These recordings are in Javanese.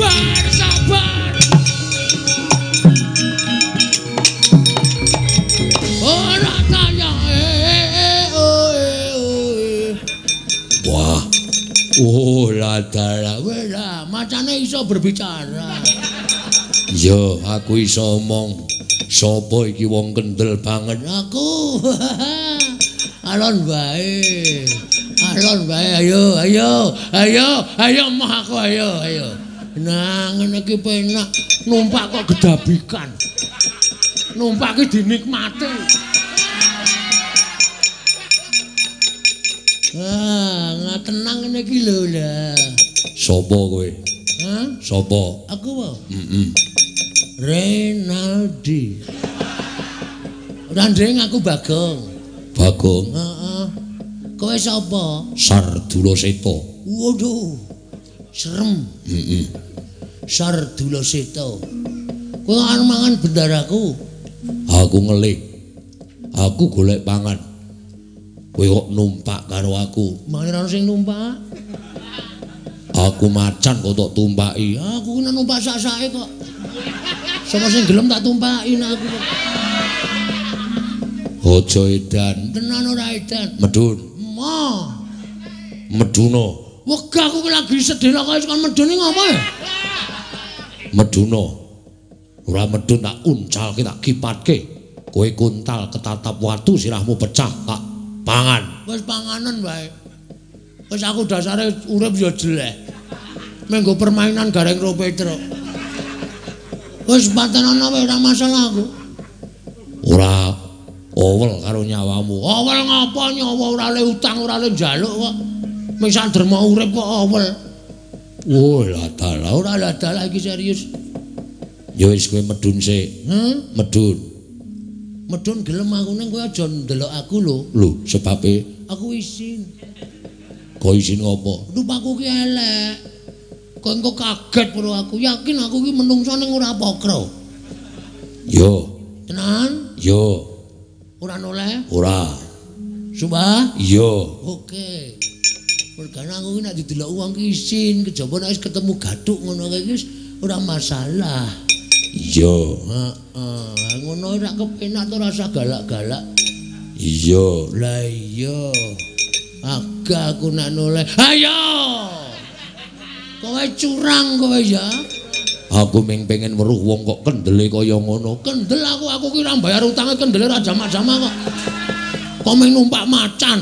sabar. Ora tanya wah. Oh, ladara wis macane iso berbicara. Yo, aku iso omong. Sopo iki wong kendel banget aku. Alon bae. Alon bae ayo mah aku ayo. Nah, ngene iki penak numpak kok gedabikan. Numpak iki dinikmati. Tenang ngene iki lho lah. Sopo kowe? Hah? Sopo? Aku wae. Renaldi. Randeng aku Bagong. Bagong? Heeh. Kowe sapa? Sardula Seta. Waduh. Serem. Sardula Seta. Kowe arep mangan bendaraku. Aku ngelik. Aku golek pangan. Kowe kok numpak karo aku? Mangan sing numpak. Aku macan kok tok tumpaki. Aku kena numpak sak-sake kok. Sapa sing gelem tak tumpaki aku. Aja edan. Tenan ora edan. Medun. Meduna. Wegah aku lagi sedih kok kon medune ngopo ya? Meduna. Ora medun tak uncalke tak kipatke. Kowe kuntal ketatap watu sirahmu pecah tak pangan. Wis panganan wae. Wis aku dasare urip ya jelek. Menggo permainan gareng ro Petruk. Wis patenana wae ora masalah aku. Ora owel karo nyawamu. Owel ngapa nyawa ora le utang ora le njaluk kok. Mung sanderma urip kok owel. Oh, ladalah ora ladalah iki serius. Ya wis kowe medun sik. Medun. Medun gelem aku ning kowe aja ndelok aku lho. Lho, sebabe aku isin. Kok isin ngopo? Rupaku ki elek. Kok engko kaget karo aku. Yakin aku ki menungso ning ora pokro. Yo. Tenan? Yo. Ora noleh? Ora. Sumpah? Yo. Oke. Mergane aku ki nek didelok wong ki isin, kejaba nek wis ketemu gathuk ngono kae wis ora masalah. Iya. Heeh. Ngono ora kepenak to rasa galak-galak. Iya. Lah iya. Aga aku nek noleh. Ayo. Kowe curang kowe ya. Aku ming pengen weruh wong kok kendele kaya ngono. Kendel aku ki ora bayar utange kendele ra jamak-jamak kok. Kok ming numpak macan.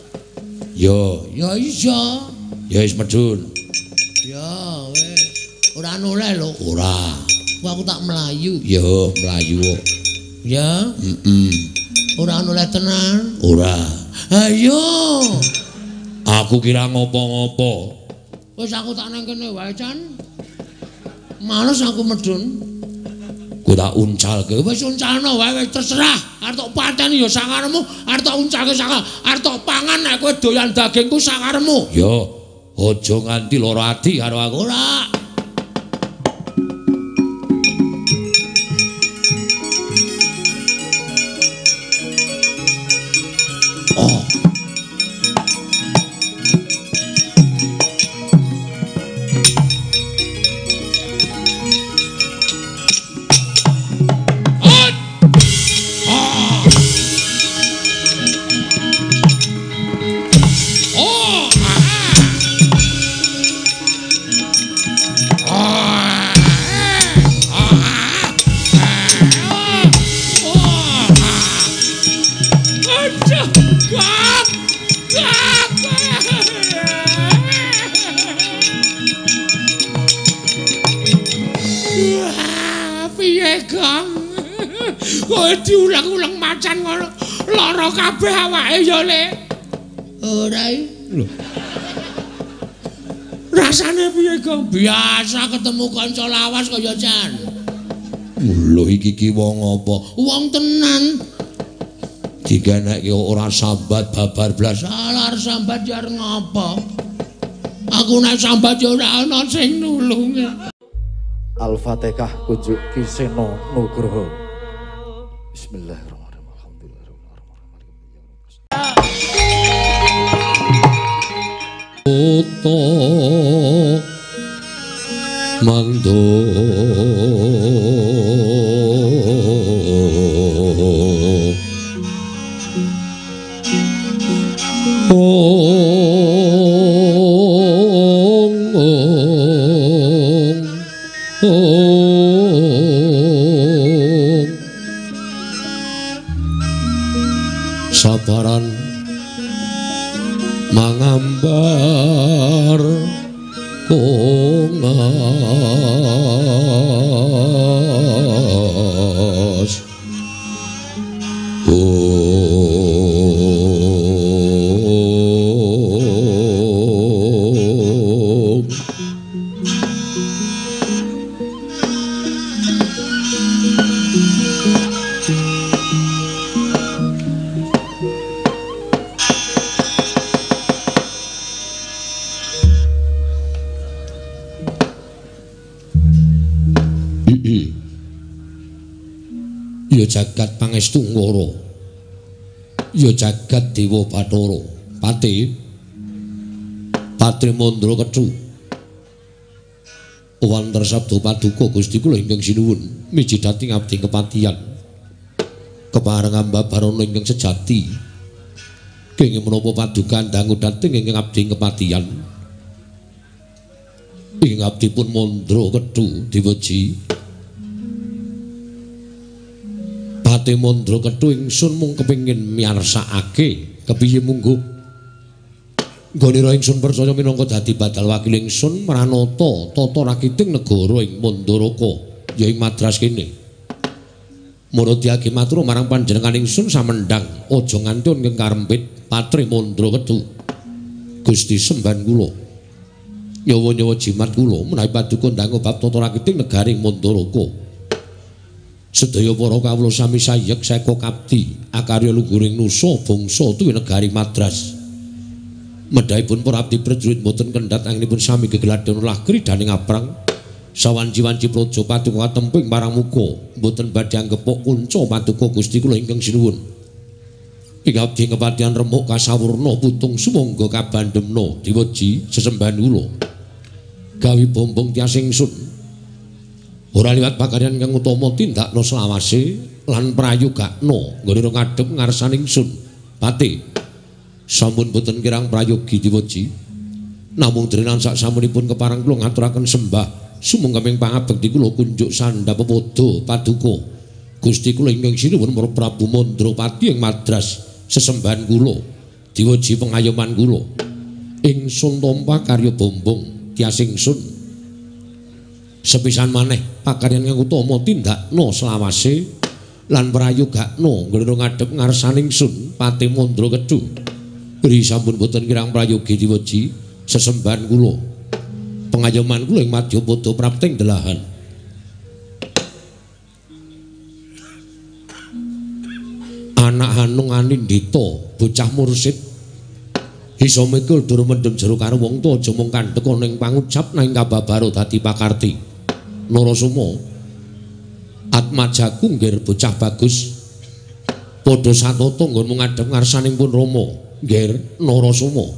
Yo, ya iya. Ya wis medun. Ya wis. Ora noleh lho. Ora. Aku tak melayu. Yo, melayu kok. Ya? Ora noleh tenan? Ora. Ayo. Aku kira ngopo-ngopo. Wis aku tak nang kene wae, Can. Males aku medun. Ku tak uncalke. Wis uncalno wae wis terserah. Arep tok pateni ya sakaremu, arep tok uncalke sakar. Arep tok pangan nek kowe doyan dagingku sakaremu. Yo, aja nganti lara ati karo aku ora. Diulang-ulang macan ngono. Lara kabeh awake ya, Le. Ora lho. Rasane piye, Gong? Biasa ketemu kanca lawas kaya Can. Lho iki ki wong apa? Wong tenan. Diganekke ora sambat babar blas. Alah sambat ya ngapa? Aku nek sambat ya ora ana sing nulung. Al-Fatihah kunjuk Kiseno Nugroho. Bismillahirrahmanirrahim. Alhamdulillahirrahmanirrahim. mangdo sabaran mangambar kongas ya jagat pangestu ngoro ya jagat dewa Bathara Patri Mandra Kethu wonten sabda paduka Gusti kula ingkang sinuwun miji dhateng abdi kepatihan kepareng ambabarana ingkang sejati kenging menapa paduka dangu dhateng ingkang abdi kepatihan ing abdipun Mandra Kethu diweji Pati Mandra Kethu ingsun mung kepengin miyarsakake kepiye munggo nggonira ingsun percaya minangka dadi badal wakil ingsun mranata tata rakiting negara ing Mandaraka ya ing Madras kene murudyake matur marang panjenengan ingsun samendhang aja nganti ingkang karempit Patri Mandra Kethu Gusti semban kula nyawa-nyawa jimat kula menawi paduka ndangu bab tata rakiting negari ing Mandaraka sedaya para kawula sami sayek seka kapti akarya luhuring nusa bangsa tuwi negari Madras medhaipun para abdi prajurit boten kendhat anggenipun sami gegeladen ulah kridaning aprang sawanci-wanci praja paduka katemping marang muka boten badhe anggepok kunca paduka Gusti kula ingkang sinuwun ing abdi kepatihan remuk kasawurna putung sumangga kabandhemna diweji sesembahan kula gawe bombong tias ingsun ora liwat pakaryan kang utama tindakna selawase lan prayogakna nggone ngadhep ngarsaning ingsun Pati sampun boten kirang prayogi diweji namung drenan sak samunipun kepareng kula ngaturaken sembah sumangga ping pangabekti kula kunjuk sandhap pepodo paduka Gusti kula ingkang sinuwun Prabu Mandrapati ing Madras sesembahan kula diweji pengayoman kula ingsun tampa karya bombong tias ingsun sepisan maneh pakaryan kang utama tindakna selawase lan prayogakna nggone ngadhep ngarsaning ingsun Pati Mandra Kethu ri sampun boten kirang prayogi diweji sesembahan kula pengayoman kula ing Madyapada prapting delahan anak Hanung Anindita bocah mursid isa mikul dur mendem jero karo wong tuwa aja mung kandhek ning pangucap nang kababaro dadi pakarti Narasoma Atmajaku nggih bocah bagus padha satata nggon ngadhep ngarsaning pun Rama nggih Narasoma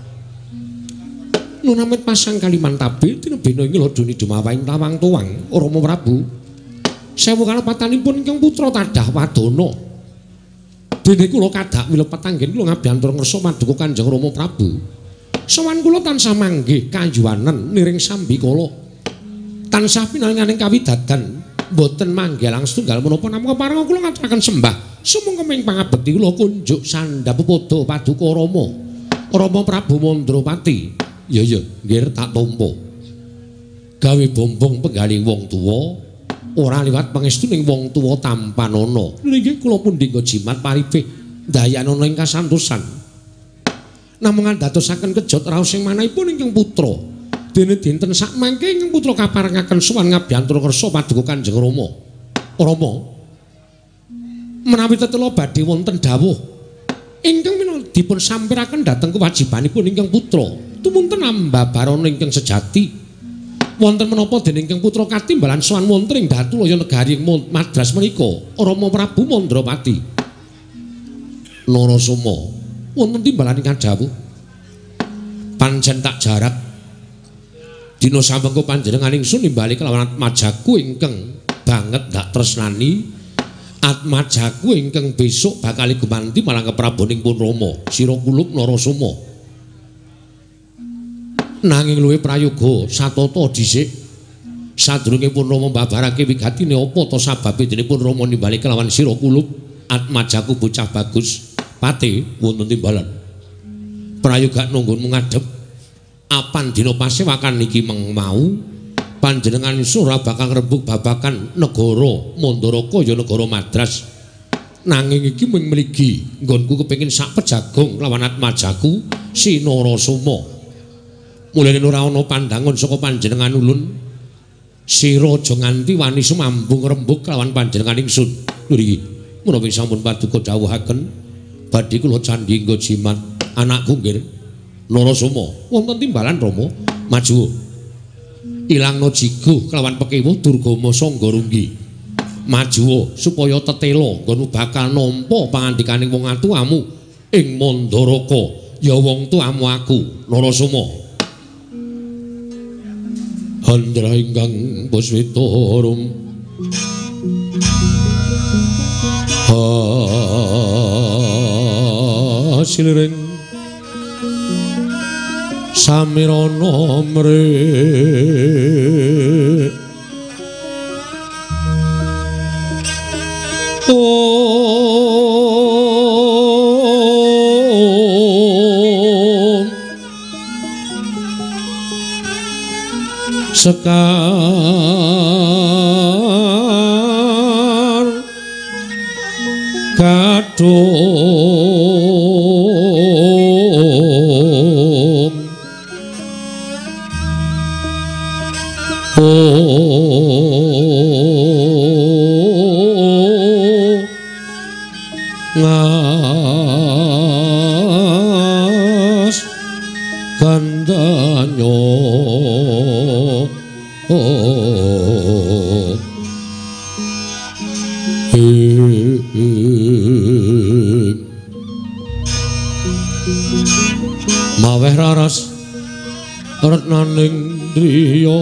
Nunamit pasang Kalimantabe tinebena ing ladoni Demawaing Tawang Tuwang Rama Prabu sewu kalepatanipun ingkang putra Tadah Wadana dene kula kadhak milepet anggen kula ngabiyantur ngersa paduka Kanjeng Rama Prabu sowan kula tansah manggih kayuwanen niring sambikala tansah pinanganing kawidadan boten manggih langsung tunggal menapa namung kepareng kula ngaturaken sembah sumangga ping pangabekti kula kunjuk sandhap pepodo paduka Rama Prabu Mandrapati ya nggih tak tampa gawe bombong penggaling wong tuwa ora liwat pangestuning wong tuwa tampanana nggih kula pundhi jimat paribeh dayana ing kasantosan namung dadosaken kejot raos sing manahipun ingkang putra dene dinten sak mangke ingkang putra kaparengaken sowan ngabyantur kersa paduka Kanjeng Rama menawi tetela badhe wonten dawuh ingkang dipun sampiraken dhateng kewajibanipun ingkang putra tumunten ambabarana ingkang sejati wonten menapa dening ingkang putra katimbalan sowan wonten ing Datulaya negari Madras menika Rama Prabu Mandrapati Narasoma wonten timbalan ingkang dawuh pancen tak jarak Dina samengko panjenengan ingsun nimbali kelawan Atmajaku ingkang banget dak tresnani. Atmajaku ingkang besok bakal gumanti marang keprabaning pun Rama sira kulub Narasoma. Nanging luwih prayoga satata dhisik sadurunge pun Rama mbabarake wigatine apa ta sababe dene pun Rama nimbali kelawan sira kulub Atmajaku bocah bagus pate wonten timbalan. Prayoga nunggunmu ngadhep apan dina pasewakan iki mau panjenengan ora bakal ngrembug babakan negara Mandaraka ya negara Madras. Nanging iki mung mligi nggonku kepengin sak pejagong lawan Atmajaku Sinarasoma. Mulane ora ana pandangan saka panjenengan ulun sira aja nganti wani sumambung ngrembug lawan panjenengan ingsun. Lho iki menawi sampun paduka dawuhaken badhe kula candhingga jimat anakku nggih Narasoma wonten timbalan Rama maju ilangno jigo kelawan pekewuh Durgama Sanggarunggi maju supaya tetela nggonmu bakal nampa pangandikaning wong atuamu ing Mandaraka ya wong tuamu aku Narasoma handra ingkang puswitarum hasilring samirana mrih sekar kadung ngas kandanyo maweh raras retnaning driya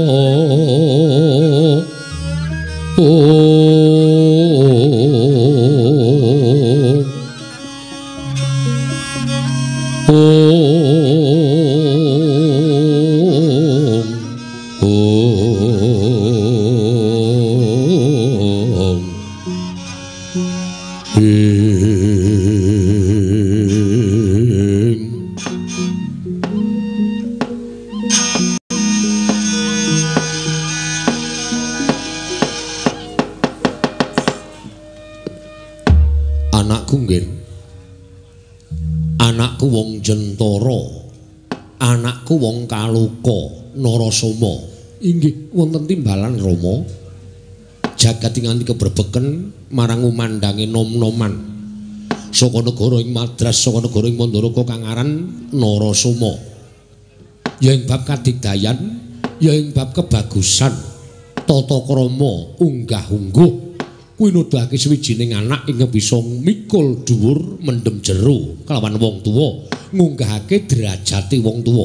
anakku wong Kaloka Narasoma inggih wonten timbalan Rama jagat nganti keberbeken marang umandange nom-noman saka negara ing Madras saka negara ing Mandaraka kang aran Narasoma ya ing bab kadigdayan ya ing bab kebagusan tata krama unggah-ungguh kuwi nuduhake sawijining anak ing bisa mikul dhuwur mendem jero kelawan wong tuwa ngunggahake derajate wong tuwa.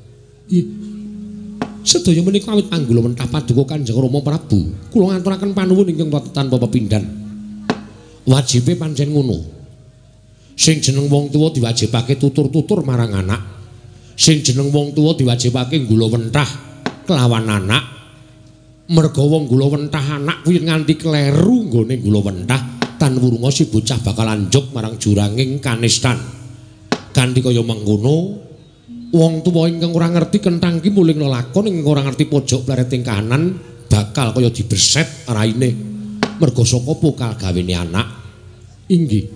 Sedaya menika awit anggula mentah paduka Kanjeng Rama Prabu kula ngaturaken panuwun ingkang tanpa pepindhan. Wajibe pancen ngono. Sing jeneng wong tuwa diwajibake tutur-tutur marang anak. Sing jeneng wong tuwa diwajibake nggula wentah kelawan anak. Merga wong gula wentah anak kuwi nganti kleru nggone gula wentah tan wurunga si bocah bakal anjuk marang juranging kanistan. Kanthi kaya mengkono wong tuwa ingkang ora ngerti kenthang ki muling lelakon ingkang ora ngerti pojok plereting kahanan bakal kaya diberset raine merga saka pokal gawene anak. Inggih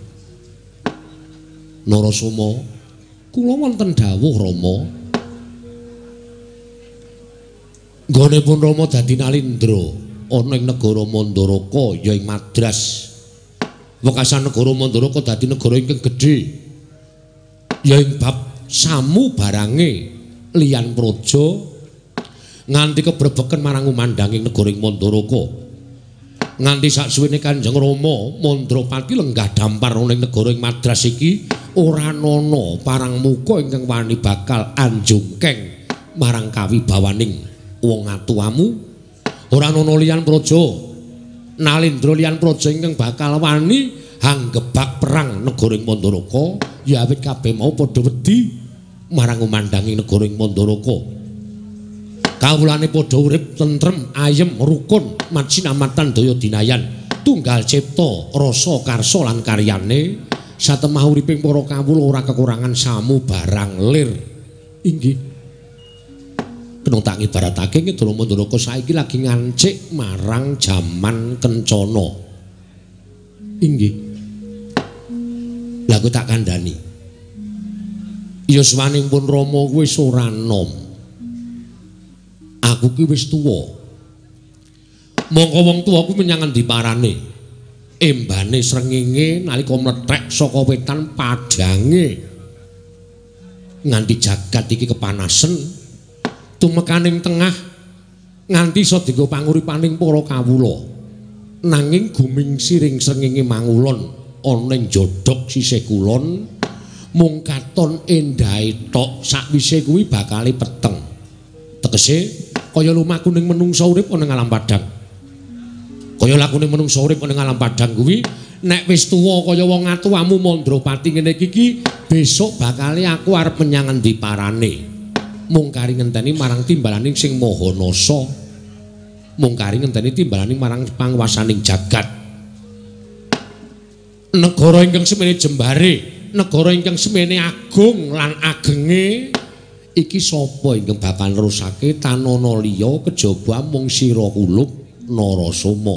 Narasoma kula wonten dawuh Rama nggone pun Rama dadi nalindra ana ing negara Mandaraka ya ing Madras. Wekasan negara Mandaraka dadi negara ingkang gedhe. Ya ing bab samu barange liyan praja nganti kebrebeken marang umandanging negara ing Mandaraka. Nganti saksuwene Kanjeng Rama Mandrapati lenggah dampar ana ing negara ing Madras iki ora ana parang muka ingkang wani bakal anjungkeng marang kawibawaning wong atuamu ora ana liyan praja Nalindra liyan praja ingkang bakal wani hanggebak perang negara ing Mandaraka ya awit kabeh mau padha wedi marang umandanging negara ing Mandaraka kawulane padha urip tentrem ayem rukun macinamatan daya dinayan tunggal cipta rasa karsa lan karyane satemah uriping para kawula ora kekurangan samu barang lir inggih kena tak ibaratake Ngedara Mandaraka saiki lagi ngancik marang jaman kencana inggih lha aku tak kandhani ya swaningpun Rama wis ora nom aku ki wis tuwa mongko wong tuwa ku menyang endi parane embane srengenge nalika mlethek saka wetan padange nganti jagat iki kepanasen tumekaning tengah nganti iso dienggo panguripaning para kawula nanging guming siring srengenge mangulon ana ing jodhok sisih kulon mung katon endahe tok sakwise kuwi bakale peteng tegese kaya lumaku ning menungsa urip ana ing alam padang kaya lakune menungsa urip ana ing alam padang kuwi nek wis tuwa kaya wong atuamu Mandrapati ngene iki besok bakale aku arep menyang endi parane mung kari ngenteni marang timbalaning sing maha nasa mung kari ngenteni timbalaning marang panguwasaning jagat negara ingkang semene jembare negara ingkang semene agung lan agenge iki sapa ingkang bakal nerusake tanana liya kejaba mung sira kulub Narasoma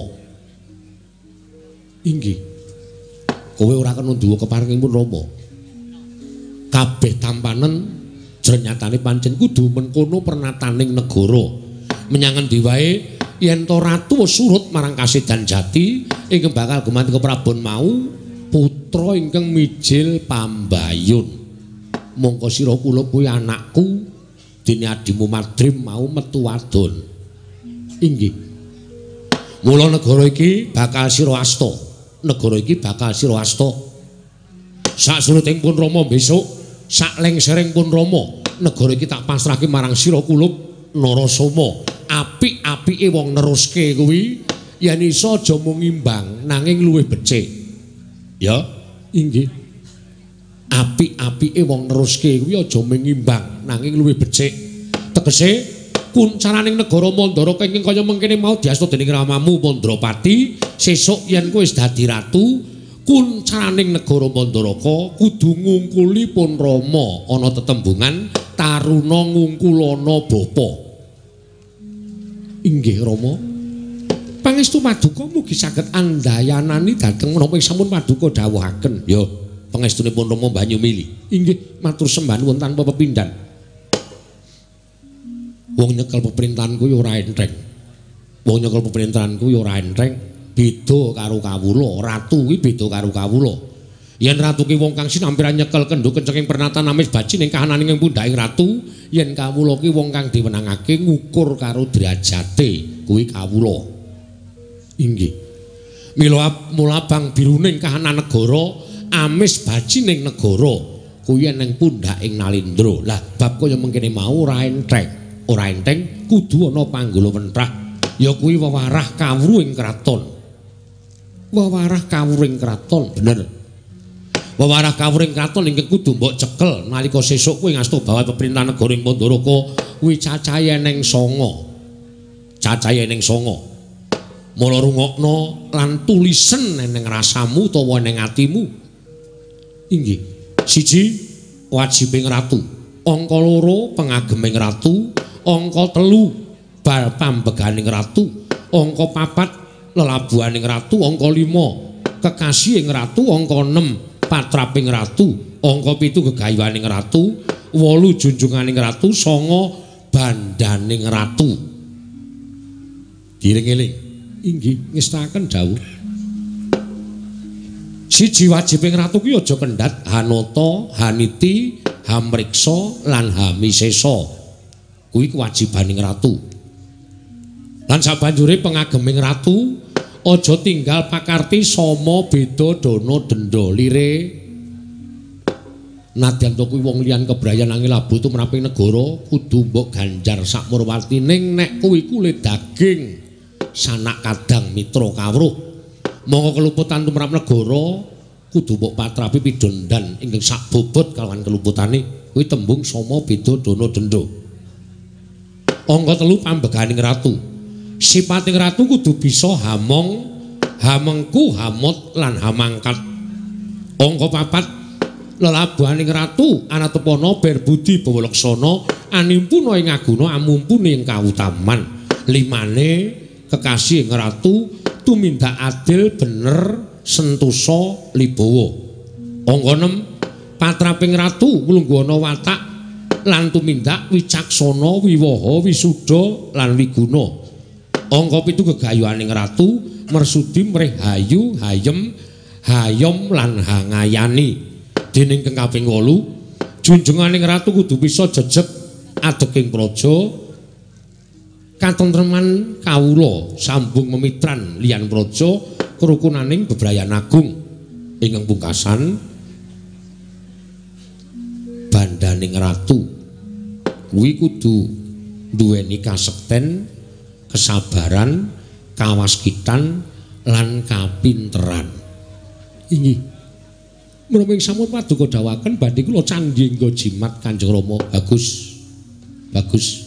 inggih kowe ora kena nduwa keparengipun Rama kabeh tampanen jrenyatane pancen kudu mengkono pernataning negara menyang endi wae yen to ratu surut marang kasedan jati ingkang bakal gumanti Prabon mau putra ingkang mijil pambayun mongko sira kula kuwi anakku dene adimu Madrim mau metu wadon inggih mula negara iki bakal sira asta negara iki bakal sira asta sak suruting pun Rama besok sak lengsering pun Rama negara iki tak pasrahke marang sira kulub Narasoma apik-apike wong neruske kuwi yen iso aja mung imbang nanging luwih becik ya inggih apik-apike wong neruske kuwi aja mung imbang nanging luwih becik tegese kuncaraning negara Mandaraka ingkang kaya mengkene mau diasta dening ramamu Mandrapati sesuk yen kowe wis dadi ratu kuncaraning negara Mandaraka kudu ngungkuli pun Rama ana tetembungan taruna ngungkulana bapa inggih Rama pangestu paduka mugi saged andayanani dhateng menapa sampun paduka dawuhaken ya pangestunipun Rama Banyumili inggih matur sembah nuwun tanpa pepindhan wong nyekel pemerintahanku ya ora entheng wong nyekel pemerintahanku ya ora entheng beda karo kawula ratu kuwi beda karo kawula yen ratu ki wong kang sinampiran nyekel kendho kencenging pernatan amis baji ning kahananing ing pundhaking ratu yen kawula ki wong kang diwenangake ngukur karo derajate kuwi kawula inggih mula bang biruning kahanan negara amis baji ning negara kuwi ning pundhaking Nalindra lah bab kaya mengkene mau ora enteng kudu ana panggala wentrah ya kuwi wewarah kawruhing kraton wewarah kawruhing kraton bener wewarah kawruhing kraton ingkang kudu mbok cekel nalika sesuk kowe ngasta bawa pemerintahan negara ing Mandaraka kuwi cacahe eneng 9 cacahe eneng 9 mula rungokno lan tulisen eneng rasamu utawa eneng atimu inggih siji wajibing ratu angka 2 pengageming ratu angka 3 bal pambeganing ratu angka 4 lelabuhaning ratu angka 5 kekasihing ratu angka 6 patraping ratu angka 7 gegayuhaning ratu 8 junjunganing ratu 9 bandaning ratu diring-eling inggih ngestaken dawuh siji wajibing ratu ki aja kendhat Hanata Haniti Hamriksa lan Hamisesa kuwi kewajibaning ratu lan sabanjure pengageming ratu aja tinggal pakarti sama beda dana denda lire Nadyan to kuwi wong liyan kebrayan nanging labuh tumraping negara kudu mbok ganjar sakmurwati ning nek kuwi kulit daging sanak kadang mitra kawruh mongko keluputan tumrap negara kudu mbok patrapi pidondan ingkang sak bobot kalawan keluputane kuwi tembung sama beda dana denda. Angka 3 pambeganing ratu. Sipating ratu kudu bisa hamong, hamengku, hamot lan hamangkat. Angka 4 lelabuhaning ratu Anatapana berbudi bawalaksana animpuna ing aguna amumpune ing kautaman. 5 kekasih ing ratu tumindak adil bener sentosa libawa. Angka 6 patraping ratu mulunggana watak lan tumindak wicaksana wiwaha wisuda lan wiguna. Angka 7 gegayuhaning ratu mersudi mrih hayu hayem hayom lan hangayani. Dening kang kaping 8 junjunganing ratu kudu bisa jejeg adeking praja katentreman kawula sambung memitran liyan praja kerukunaning bebrayan agung ingkang pungkasan bandaning ratu kuwi kudu duweni kasekten, kesabaran, kawaskitan lan kapinteran. Inggih. Menawi sampun paduka dawaken badhe kula candhi nggo jimat Kanjeng Rama. Bagus. Bagus.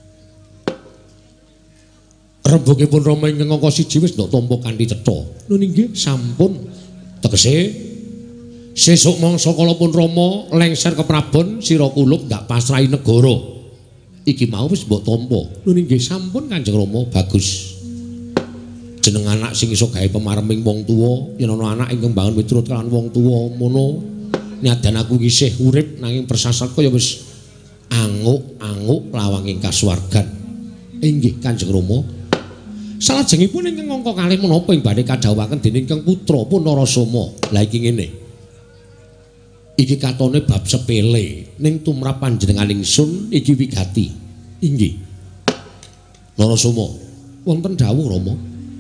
Rembugipun Rama ingkang angka 1 wis ndok tampa kanthi cetha. Lho nggih sampun. Tegese sesuk mangsa kala pun Rama lengser ke Prabon sira kulup ndak pasrahi negara. Iki mau wis mbok tampa. Lho nggih sampun Kanjeng Rama. Bagus. Jeneng anak sing iso gawe pemarming wong tuwa, yen ana anak ingkang bangun miturut kalawan wong tuwa mono. Nyadan aku isih urip nanging persasatku ya wis anguk-anguk lawanging kasuwargan. Inggih Kanjeng Rama. Salajengipun ingkang angka 2 menapa ing badhe kadhawuhaken dening Kang Putra pun Narasoma. Lah iki ngene. Iki katone bab sepele ning tumrap panjenengan ingsun iki wigati. Inggih. Narasoma, wonten dawuh Rama.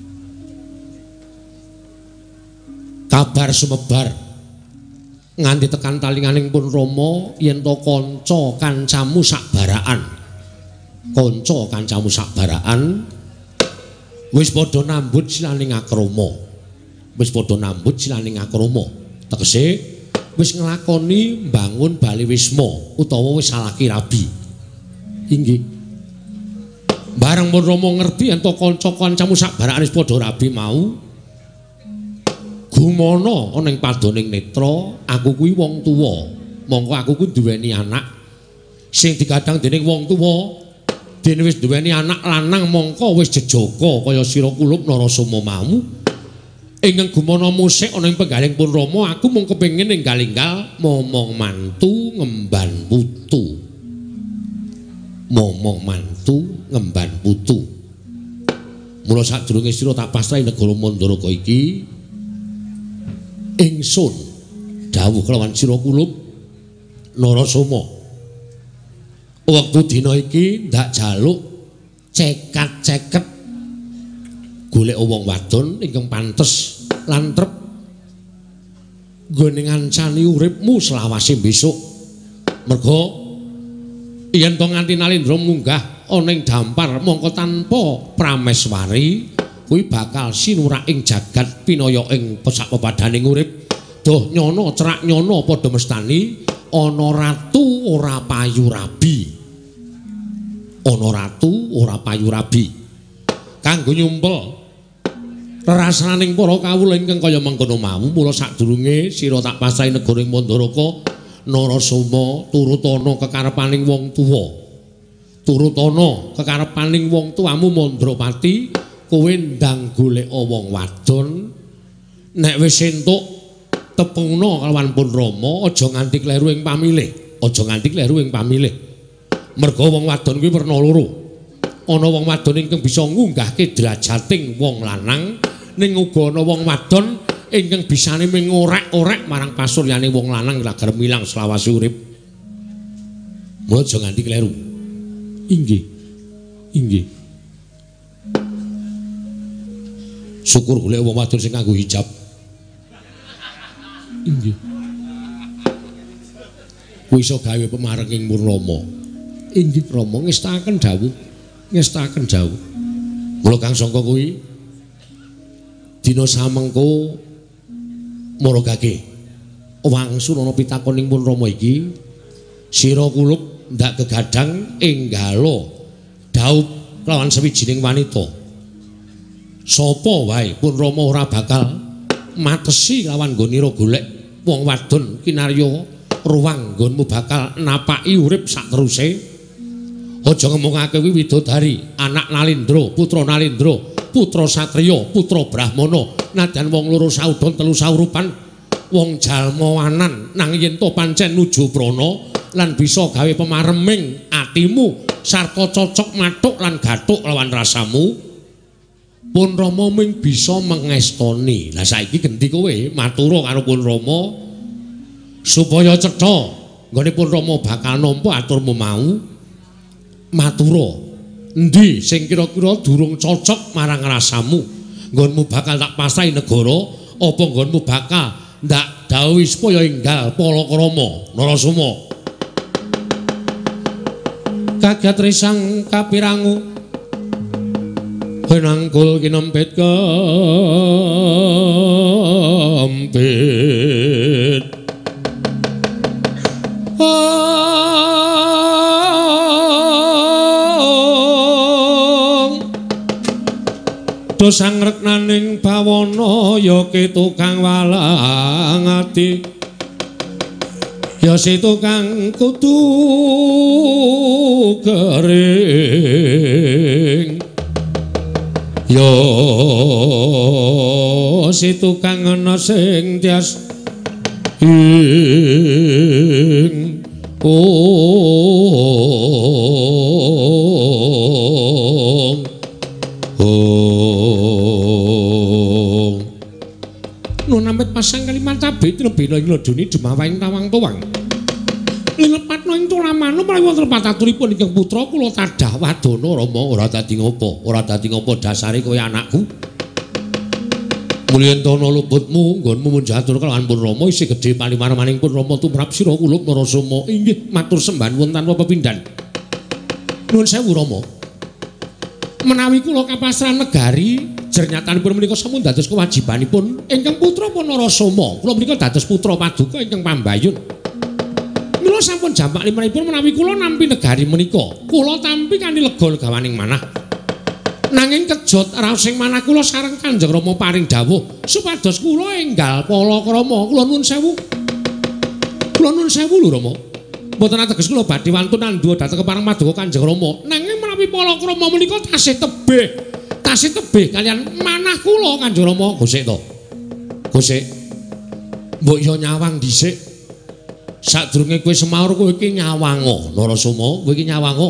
Kabar sumebar nganti tekan talinganing pun Rama yen to kanca kancamu sakbaraan. Kanca kancamu sakbaraan wis padha nambut silaning akrama. Wis padha nambut silaning akrama. Tegese wis nglakoni mbangun Bali Wisma utawa wis salaki rabi. Inggih. Bareng pun Rama ngerti yen to kanca-kancamu sakbaraan wis padha rabi mau gumana ana ing padoning netra, aku kuwi wong tuwa. Mongko aku kuwi duweni anak sing digadang dening wong tuwa. Dene wis duweni anak lanang mongko wis jejaka kaya sira kulup Narasoma mau. Ingkang gumana musik ana ing penggaling pun Rama, aku mung kepengin enggal-enggal momong mantu ngemban putu. Momong mantu ngemban putu. Mula sadurunge sira tak pasrahi negara Mandharaka iki, ingsun dawuh kelawan sira kulup Narasoma. Wektu dina iki ndak jaluk cekat-ceket golek wong wadon ingkang pantes lan trep nggone ngancani uripmu selawase besok. Merga yen to nganti Nalendra munggah ana ing dampar mongko tanpa prameswari kuwi bakal sinurak ing jagat pinaya ing sak-pepadaning urip. Doh nyono cerak nyono padha mestani ana ratu ora payu rabi. Ana ratu ora payu rabi. Kanggo nyumpel rerasaning para kawula ingkang kaya mengkono mau, mula sadurunge sira tak pasrahi negara ing Mandharaka, Narasoma turut ana kekarepaning wong tuwa. Turut ana kekarepaning wong tuamu Mandrapati, kowe ndang golek wong wadon. Nek wis entuk tepungna kalawan pun Rama, aja nganti kleru ing pamilih. Aja nganti kleru ing pamilih. Merga wong wadon kuwi werna loro. Ana wong wadon ingkang bisa ngunggahke derajating wong lanang, ning uga ana wong wadon ingkang bisane mengorek-orek marang pasuryane wong lanang agar milang selawase urip. Mula aja nganti kleru. Inggih. Inggih. Syukur golek wong wadon sing nganggo hijab. Inggih. kowe iso gawe pemarenging Purnama. Inggih Rama ngestaken dawuh. Ngestaken dawuh. Mula Kang Sangka kuwi dina samengko maragake wangsul ana pitakoning Purnama iki sira kulup ndak kegadang enggalo daup lawan sawijining wanita. Sapa wae Purnama ora bakal matesi lawan nggonira golek wong wadon kinarya ruwang nggonmu bakal napaki urip sak teruse. Aja ngomongake kuwi widodari, anak Nalindra, putra Nalindra, putra satriya, putra brahmana, nadyan wong loro saudon telu saurupan, wong jalma wanan nang yen to pancen nuju prana lan bisa gawe pemareming atimu sarta cocok mathuk lan gathuk lawan rasamu. Pun Rama ming bisa mengestoni. Lah saiki gendi kowe matura karo Pun Rama supaya cetha nggone Pun Rama bakal nampa aturmu mau. Matura endi sing kira-kira durung cocok marang rasamu nggonmu bakal tak pasahi negara apa nggonmu bakal ndak dawuhi supaya enggal Palakrama Narasoma. Kagat risang kapirangu penangkul kinempit kempit dosang reknaning bawana ya tukang walang ati ya si tukang kudu kering ya si tukang ana sing tias ing Nunamet pasang kalimat tabe tinebena ing ladoni dumawahing tawang tuwang. Linepatna ing tulamana menawi wonten pataturipun ingkang putra kula tadah wadana Rama ora dadi ngopo? Ora dadi ngopo dasare kowe anakku. Mulya entana luputmu nggonmu munjatur kelawan Pun Rama isih gedhe palimarmaning Pun Rama tumrap sira kulup Narasoma. Inggih matur sembah nuwun tanpa pepindhan. Nuwun sewu Rama. Menawi kula kapasrahan negari jernyatanipun menika sampun dados kewajibanipun ingkang putra pun Narasoma. Kula menika dados putra paduka ingkang pambayun. Mila sampun jamak limanipun menawi kula nampi negari menika, kula tampi kanthi lega legawaning manah. Nanging kejot raosing manah kula sareng Kanjeng Rama paring dawuh supados kula enggal Palakrama. Kula nuwun sewu. Kula nuwun sewu lho Rama. Mboten ateges kula badhe wantun andhuwa dhateng kepareng paduka Kanjeng Rama. Nanging menawi Palakrama menika tasih tebih kalian manah kula Kanjeng Rama. Gusik to. Gusik. Mbok yo nyawang dhisik. Sadurunge kowe semaur kowe iki nyawanga Narasoma, kowe iki nyawanga.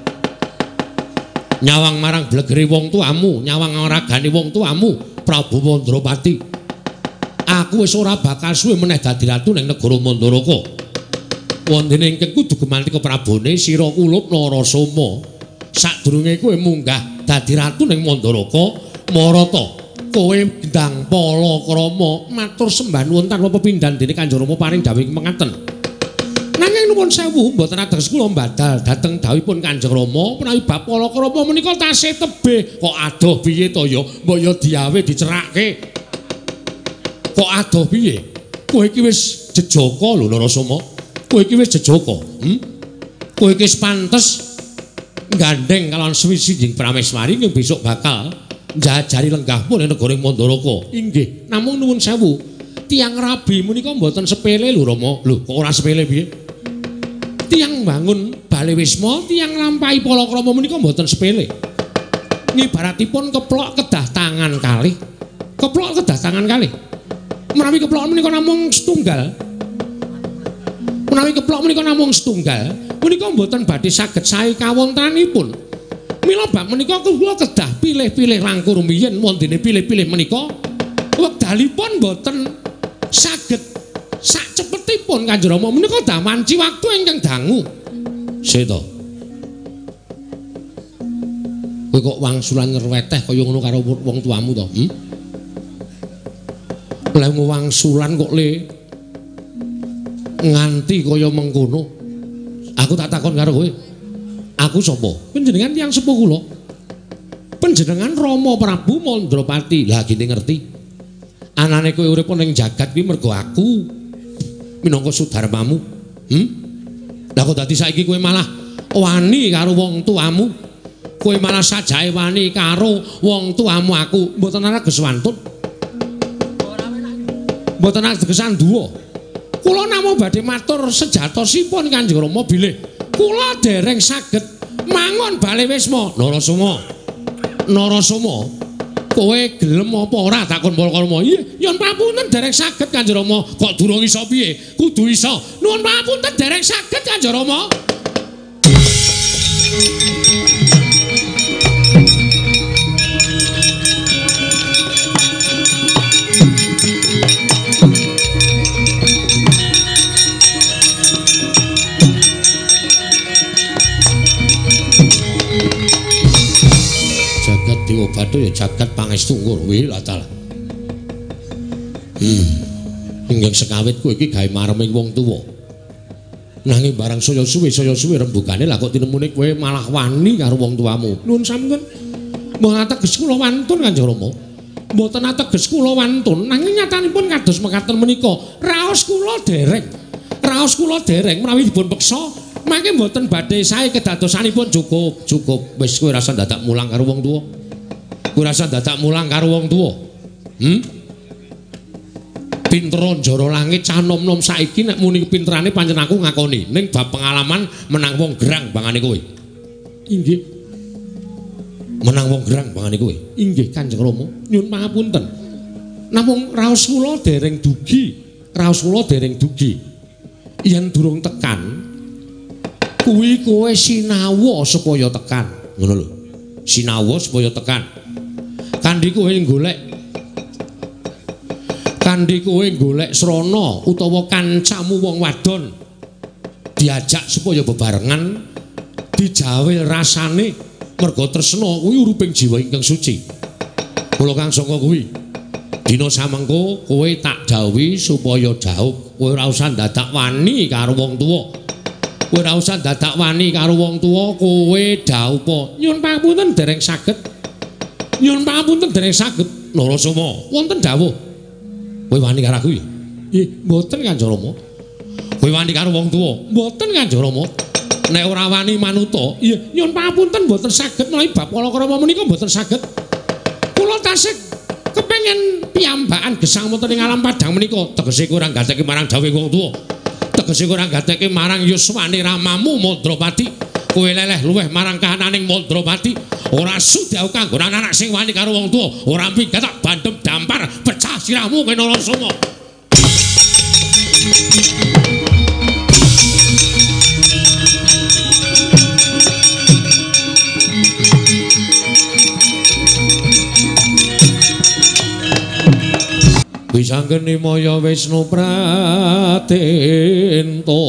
Nyawang marang blegere wong tuamu, nyawang ragane wong tuamu Prabu Mandrapati. Aku wis ora bakal suwe meneh dadi ratu ning negara Mandaraka. Wondene ingkang kudu gumanti keprabone sira kulup Narasoma. Sadurunge kowe munggah dadi ratu ning Mandaraka, marata kowe ndang Palakrama matur sembah nuwun tanpa pepindhan dene Kanjeng Rama paring dawuh mengaten. Nanging nuwun sewu mboten ateges kula mbadal dhateng dawuhipun Kanjeng Rama menawi bab Palakrama menika tasih tebih. Kok adoh piye to ya? Mbok ya diawe dicerakke. Kok adoh piye? Kowe iki wis jejaka lho Narasoma. Kowe iki wis jejaka. Kowe iki wis pantes gandeng kalawan swiwijing prameswari yang besok bakal njajari lenggahmu ning negara Mandaraka. Inggih, namung nuwun sewu. Tiang rabi menika mboten sepele lho Rama. Lho, kok ora sepele piye? Tiang bangun Bale Wisma, tiang lampahi Palakrama menika mboten sepele. Nibaratipun keplok kedah tangan kalih. Keplok kedah tangan kalih. Menawi keplok menika namung setunggal. Menawi keplok menika namung setunggal, menika mboten badhe saged sae kawontenanipun. Mila bab menika kula kedah pilih-pilih langkung rumiyin wondene pilih-pilih menika wekdalipun mboten saged sak cepetipun Kanjeng Rama menika dah wanci waktu ingkang dangu. Sik to. Kowe kok wangsulan ngerweteh kaya ngono karo wong tuamu to? Lha wangsulan kok le nganti kaya mengkono. Aku tak takon karo kowe. Aku sapa? Panjenengan tiyang sepuh kula. Panjenengan Rama Prabu Mandrapati. Lah gini ngerti. Anane kowe urip ning jagat kuwi mergo aku minangka sudarmamu. Lah kok dadi saiki kowe malah wani karo wong tuamu. Kowe malah sajae wani karo wong tuamu aku. Mboten ana geswantun. Mboten ana gesanduwa. Kula namung badhe matur sejatosipun Kanjeng Rama bilih kula dereng saged mangon bale wisma. Narasoma, kowe gelem apa ora takon Balakrama? Iya, nyuwun pamunten dereng saged Kanjeng Rama. Kok durung iso piye? Kudu iso. Nuwun pamunten dereng saged Kanjeng Rama. Bathu ya jagat pangestu ngono kuwi lha ta. Inggih sekawit kowe iki gawe mareming wong tuwa. Nanging barang saya suwe rembugane lah kok tinemune kowe malah wani karo wong tuamu. Nuwun sampun. Mboten ateges kula wantun Kanjeng Rama. Mboten ateges kula wantun nanging nyatanipun kados mekaten menika. Raos kula dereng menawi dipun peksa mangke mboten badhe sae kedadosanipun cukup. Wis kowe rasa dadak mulang karo wong tuwa. Kowe rasa dadak mulang karo wong tuwa. Pinter njara langit cah nom-nom saiki nek muni pinterane pancen aku ngakoni. Ning bab pengalaman menang wong gerang bangane kowe. Inggih. Menang wong gerang bangane kowe. Inggih Kanjeng Rama, nyuwun pangapunten. Namung raos kula dereng dugi. Yen durung tekan kuwi kowe sinawa supaya tekan. Ngono lho. Sinawa supaya tekan. Kandhi kowe golek srana utawa kancamu wong wadon diajak supaya bebarengan dijawil rasane merga tresna kuwi uriping jiwa ingkang suci. Mula kang sanga kuwi dina samengko kowe tak dawuhi supaya jauh kowe ora usah dadak wani karo wong tuwa. Kowe ora usah dadak wani karo wong tuwa, kowe dhaupa. Nyuwun pangapunten dereng saged. Narasoma, wonten dawuh. Kowe wani karo aku ya? Nggih, mboten Kanjeng Rama. Kowe wani karo wong tuwa? Mboten Kanjeng Rama. Nek ora wani manuta, iya nyuwun pangapunten mboten saged menawi bab Balakrama menika mboten saged. Kula tasih kepengin piyambakan gesang wonten ing alam padang menika. Tegese kowe ora gatekke marang dawuhe wong tuwa. Tegese kowe ora gatekke marang yuswane ramamu Mandrapati. Kowe leleh luweh marang kahananing Mandrapati. Ora sudau kanggo anak sing wani karo wong tuwa. Ora minggat tak bandem dampar pecah sirahmu kowe Narasoma. Wisanggeni Maya Wisnu Pratenta.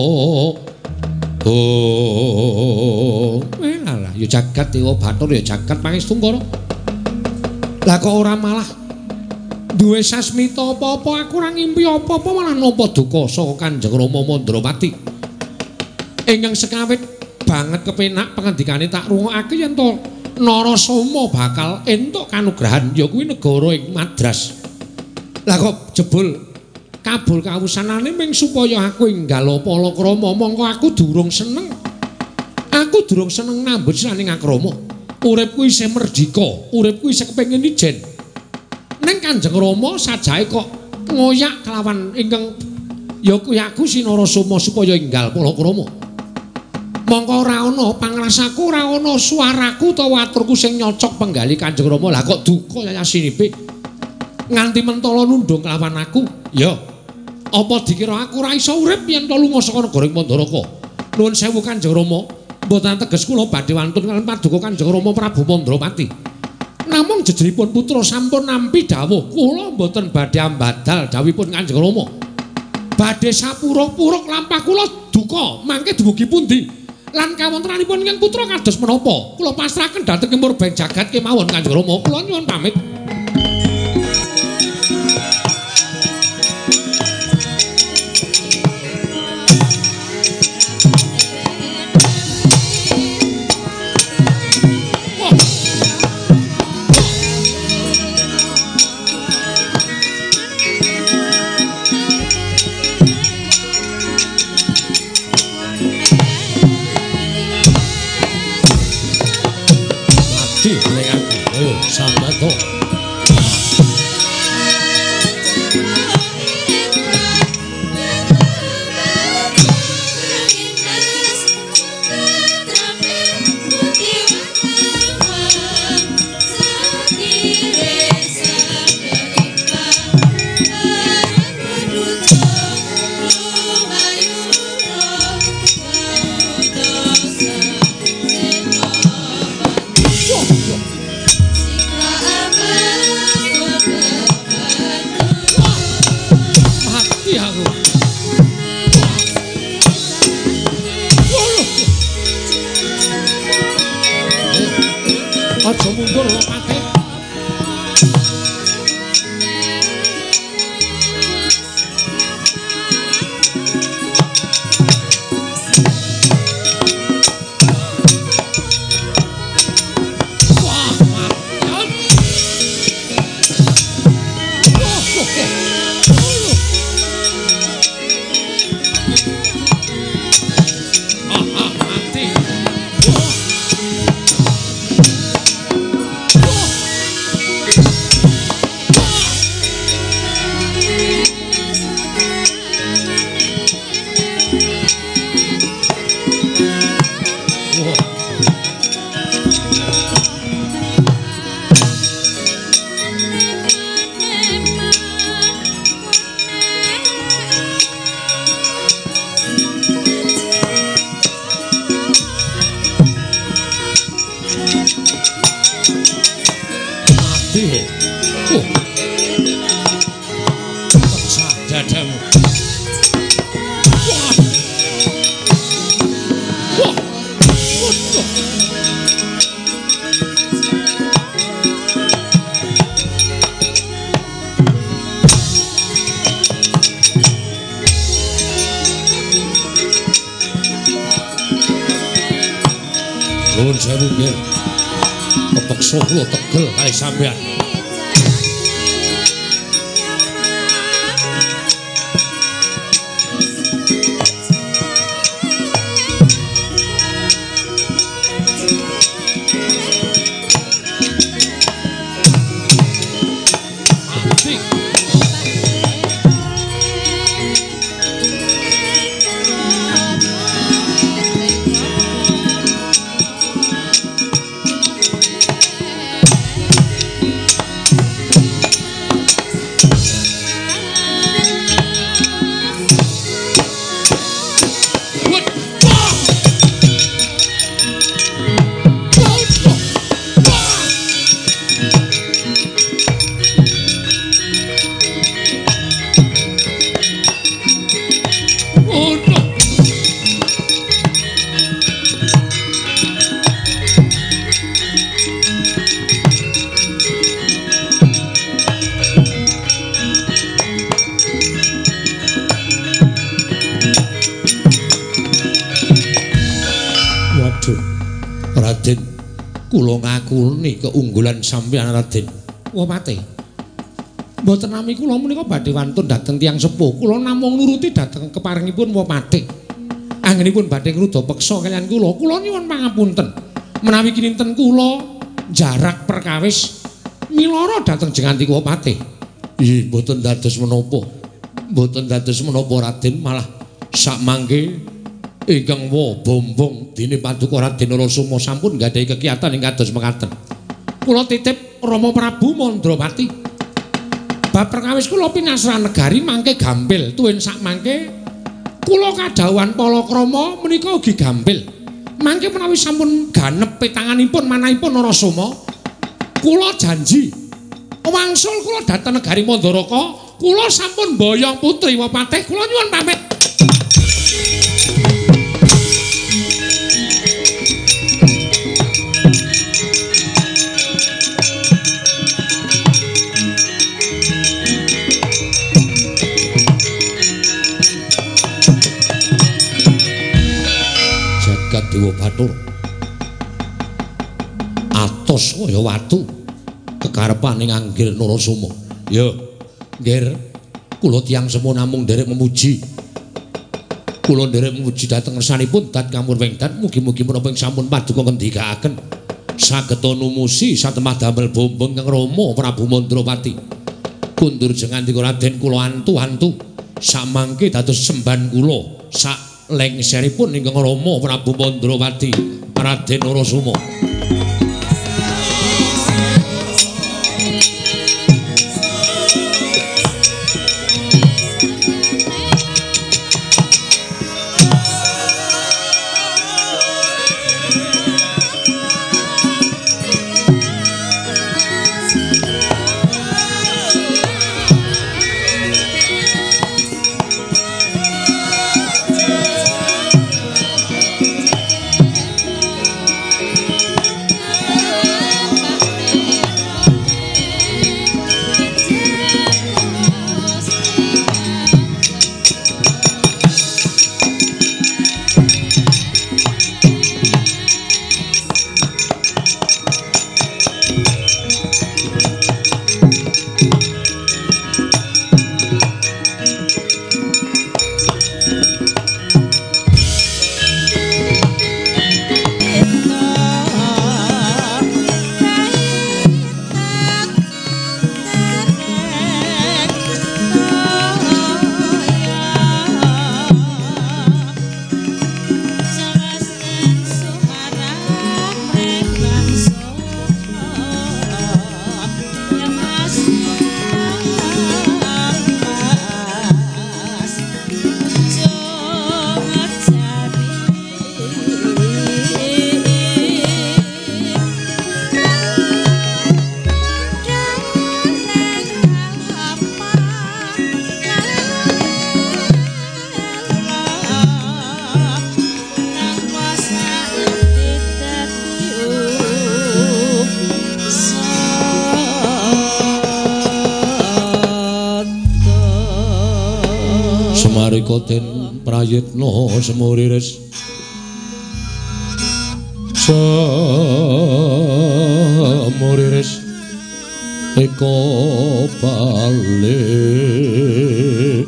Alah ya jagat Dewa Bathara ya jagat Pangestungkara. Lah kok ora malah duwe sasmita apa-apa, aku ora ngimpi apa-apa malah nampa duka saka Kanjeng Rama Mandrapati. Ingkang sekawit banget kepenak pangandikane tak rungokake yen to Narasoma bakal entuk kanugrahan ya kuwi negara ing Madras. Lah kok jebul kabul kawusanane ming supaya aku enggal Balakrama, mongko aku durung seneng. Aku durung seneng nambut siraning akrama. Uripku isih merdika, uripku isih kepengin ijen. Ning Kanjeng Rama sajae kok ngoyak kelawan ingkang ya kuwi aku Narasoma supaya enggal Balakrama. Mongko ora ana pangrasaku, ora ana suaraku utawa aturku sing nyocok penggali Kanjeng Rama. Lah kok duka yayasinipe nganti mentala nundung kelawan aku. Ya. Apa dikira aku ora iso urip yen to lunga saka negara Mandaraka? Nuwun sewu Kanjeng Rama, mboten teges kula badhe wantun kaliyan paduka Kanjeng Rama Prabu Mandrapati. Namung jejeripun putra sampun nampi dawuh, kula mboten badhe ambadal dawuhipun Kanjeng Rama. Badhe sapura-puruk lampah kula duka, mangke dumugi pundi? Lan kawontenanipun ingkang putra kados menapa? Kula pasrahaken dhateng murbeng jagat kemawon Kanjeng Rama. Kula nyuwun pamit. Manto. Aja mundur lho Pati. Nuwun sewu nggih. Kepeksa kula tegel kali sampeyan. Raden, kula ngakuni keunggulan sampeyan Raden. Wah Pati. Mboten nami kula menika badhe wantun dhateng tiyang sepuh. Kula namung nuruti dhateng keparingipun Wah Pati. Anggenipun badhe ngruda peksa kaliyan kula. Kula nyuwun pangapunten. Menawi kinten kula jarak perkawis miloro dhateng jenganti Wah Pati. Nggih, mboten dados menapa. Mboten dados menapa Raden, malah sak mangke ingkang wa bombong dene Paduka Raden Narasoma sampun nggadahi kegiatan ing kados mekaten. Kula titip Rama Prabu Mandrapati. Bab perkawis kula pinasran negari mangke gampil tuwin sak mangke kula kadhawuhan palakrama menika ugi gampil. Mangke menawi sampun ganep petanganipun manahipun Narasoma, kula janji wangsul kula dhateng negari Mandaraka, kula sampun mboyong putri Wapatih, kula nyuwun pamit. Dewa Bathara atos kaya watu kekarepaning Anggir Narasoma. Ya, Nggir, kula tiyang sepuh namung nderek memuji. Kula nderek memuji dhateng ngersanipun Dat Kamur Wengdan, mugi-mugi menapa ing sampun paduka ngendikaaken sageta numusi satemah damel bombong kang Rama Prabu Mandrawati. Kundur jengandika Raden kula antu-antu samangke dados semban kula sak lengseripun ingkang Rama Prabu Mandrawati Raden Narasoma. Den prayitna semuriris semuriris eka balik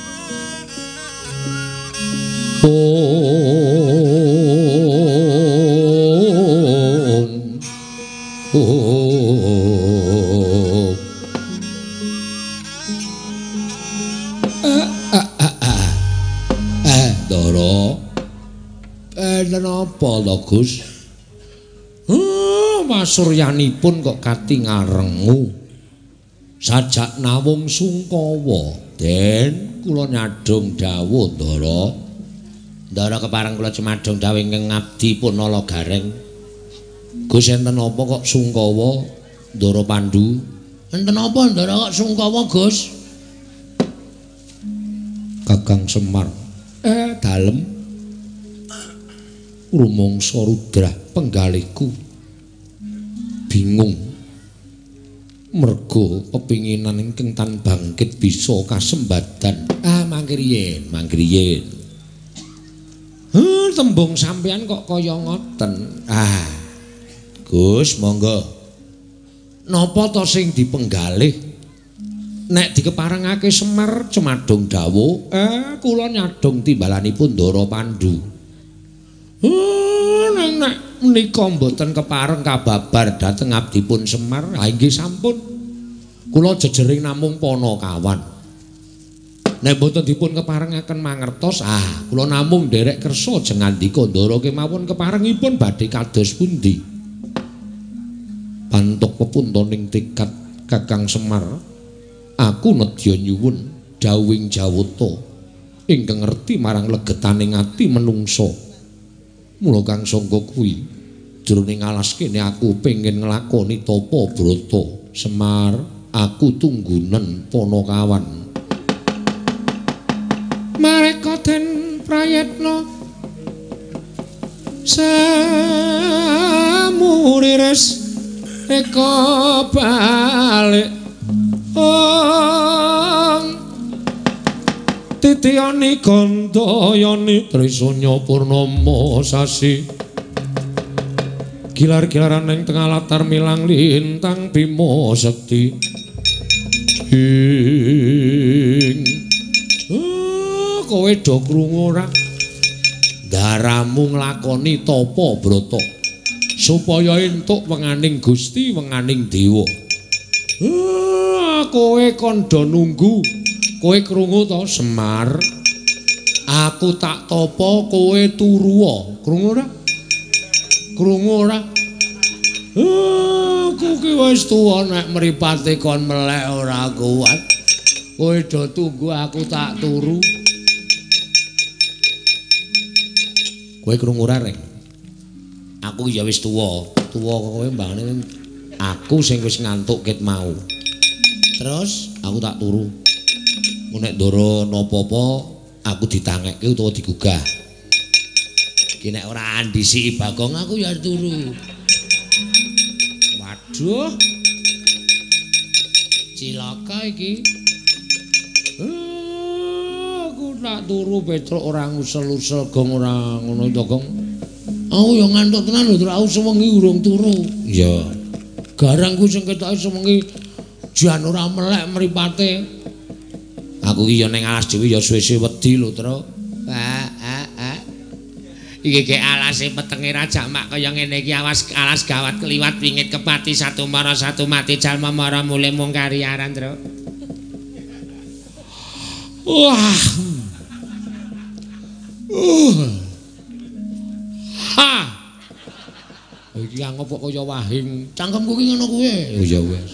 apa to Gus? Masuryanipun kok kati ngarengu. Sajak nawung sungkawa, Den kula nyadhong dawuh Ndara. Ndara kepareng kula cemadhong dawuh ingkang ngabdi pun nala gareng. Gus enten apa kok sungkawa Ndara Pandhu? Enten apa Ndara kok sungkawa Gus? Kakang Semar. Dalem rumangsa Rudra penggalihku bingung merga pepinginan ingkang tan bangkit bisa kasembadan. Mangke riyen tembung sampeyan kok kaya ngoten. Gus monggo napa to sing dipenggalih nek dikeparengake Semar cemadhong dawuh kula nyadhong timbalanipun Ndara Pandhu. Nek menika mboten kepareng kababar dhateng abdipun Semar, inggih sampun. Kula jejering namung Panakawan. Nek mboten dipun keparengaken mangertos, kula namung nderek kersa jengandika Ndara kemawon keparengipun badhe kados pundi. Pantuk pepuntoning tekad Kakang Semar, aku nedya nyuwun dawuhing Jawata ingkang ngerti marang legetaning ati menungsa. Mula kang sangka kuwi jroning alas kene aku pengin nglakoni tapa brata Semar, aku tunggunen Panakawan. Mareka den prayitna samuriris eka balik titiyani gandayani trisanya purnama sasi gilar-gilaran ing tengah latar milang lintang Bima Sekti kowe do krungu ora daramu nglakoni tapa brata supaya entuk wenganing Gusti wenganing dewa. Kowe kandha nunggu. Kowe krungu to Semar? Aku tak topo kowe turu. Krungu ora? Krungu ora? Aku ki wis tuwa nek mripate kon melek ora kuat. Kowe do tunggu aku tak turu. Kowe krungu ora, Reng? Aku ya wis tuwa. Tuwa kowe mbangane aku sing wis ngantuk ket mau. Terus aku tak turu. Nek ndoro napa-apa aku ditangekke utawa digugah. Iki nek ora andisi Bagong aku ya turu. Waduh. Cilaka iki. Aku tak turu Petruk ora ngusel-usel Gong ora ngono to Gong. Aku ya ngantuk tenan lho, aku sewengi urung turu. Iya. Garangku sing ketoke sewengi jan ora melek mripate. Aku iki ya ning alas dhewe ya suwe-suwe wedi lho, Tru. Iki ge alase petenge rajak mak kaya ngene iki alas gawat kliwat wingit kepati satu mara satu mati jalma mara mule mung kariaran, Tru. Wah. Ha. Iki angop kok kaya wahing. Cangkemku ki ngono kuwi. Oh ya wis.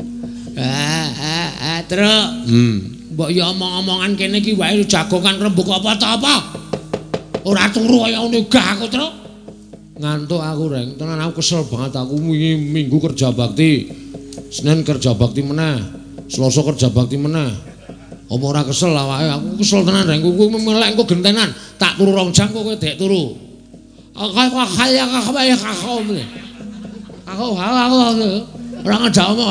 Tru. Mbok ya omong-omongan kene iki wae jagongan rembug apa ta apa? Ora turu kaya ngene gah aku, Tru. Ngantuk aku, Reng. Tenan aku kesel banget aku minggu kerja bakti. Senin kerja bakti meneh. Selasa kerja bakti meneh. Apa ora kesel awake? Aku kesel tenan, Reng. Kowe melek engko gentenan. Tak turu 2 jam kok kowe dek turu. Aku ora ngajak omong.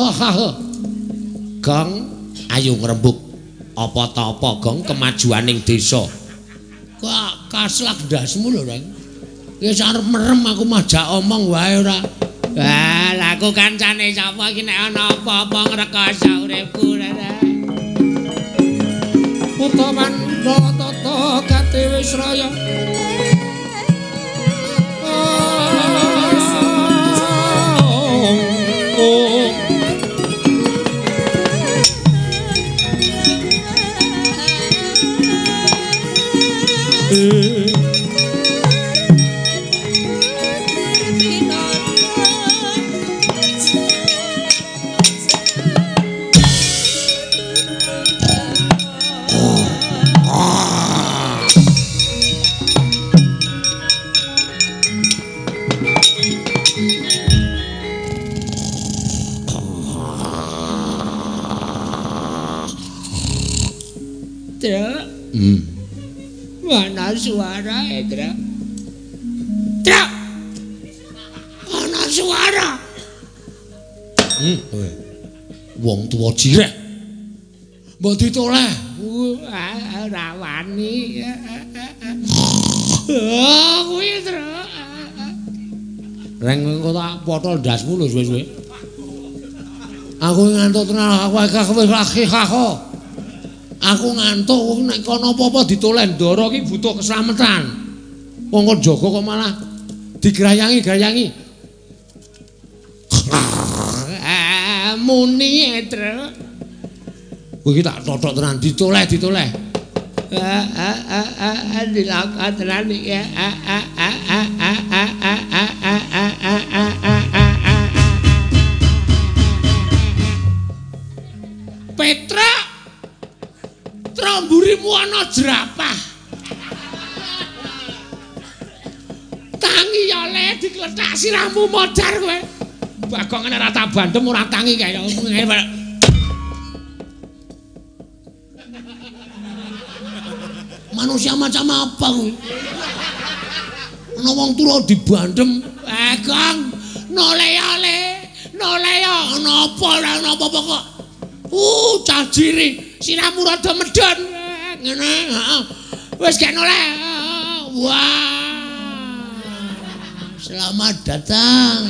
Gong ayo ngrembug apa ta apa Gong kemajuaning desa. Kok kaslak ndasmu lho, Reng. Wis arep merem aku majak omong wae ora. Lah aku kancane sapa iki nek ana apa-apa ngrekoso uripku ora. Utaman tata kate wis raya. Mana suara Edra? Tra! Mana suara? Wong tuwa jireh. Mbok ditoleh. Ora wani. Kuwi, Tra. Reng engko tak potol ndasmu lho suwe-suwe. Aku ngantuk tenan aku lagi kok. Aku ngantuk nek kono apa-apa ditoleh ndara iki butuh keslametan. Wong kok jaga kok malah digrayangi-grayangi. Muni Tru. Kowe iki tak totok tenan ditoleh. Dilakat tenan iki. Petra Tromburimu ana jerapah. Tangi ya le diklethak sirahmu modar kowe. Bagong nek ora tak bandem ora tangi kaya ngene. Manusia macam apa kowe? Ana wong turu dibandem. Gong, noleyale. Napa ora napa-apa kok. Cajiri sirahmu rada medhon ngene. Wis gak noleh. Wah. Selamat datang.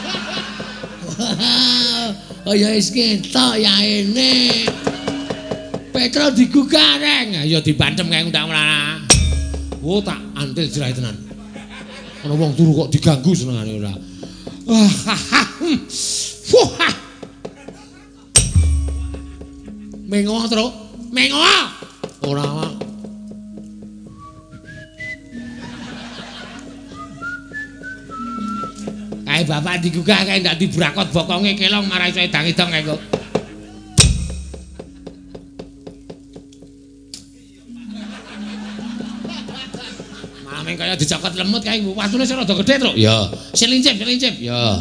Oh ya wis ketok ya ini. Petra digugah Reng. Ya dibantem kae undang ora. Oh tak antil jerahe tenan. Ana wong turu kok diganggu senengane ora. Mengo terus. Mengo. Ora. Kae bapak digugah kae ndak dibrakot bokonge kelong marai iso edang-edang kae kok. Mameng kaya dicokot lemut kae watune sing rada gedhe, Truk. Ya, selincip. Ya.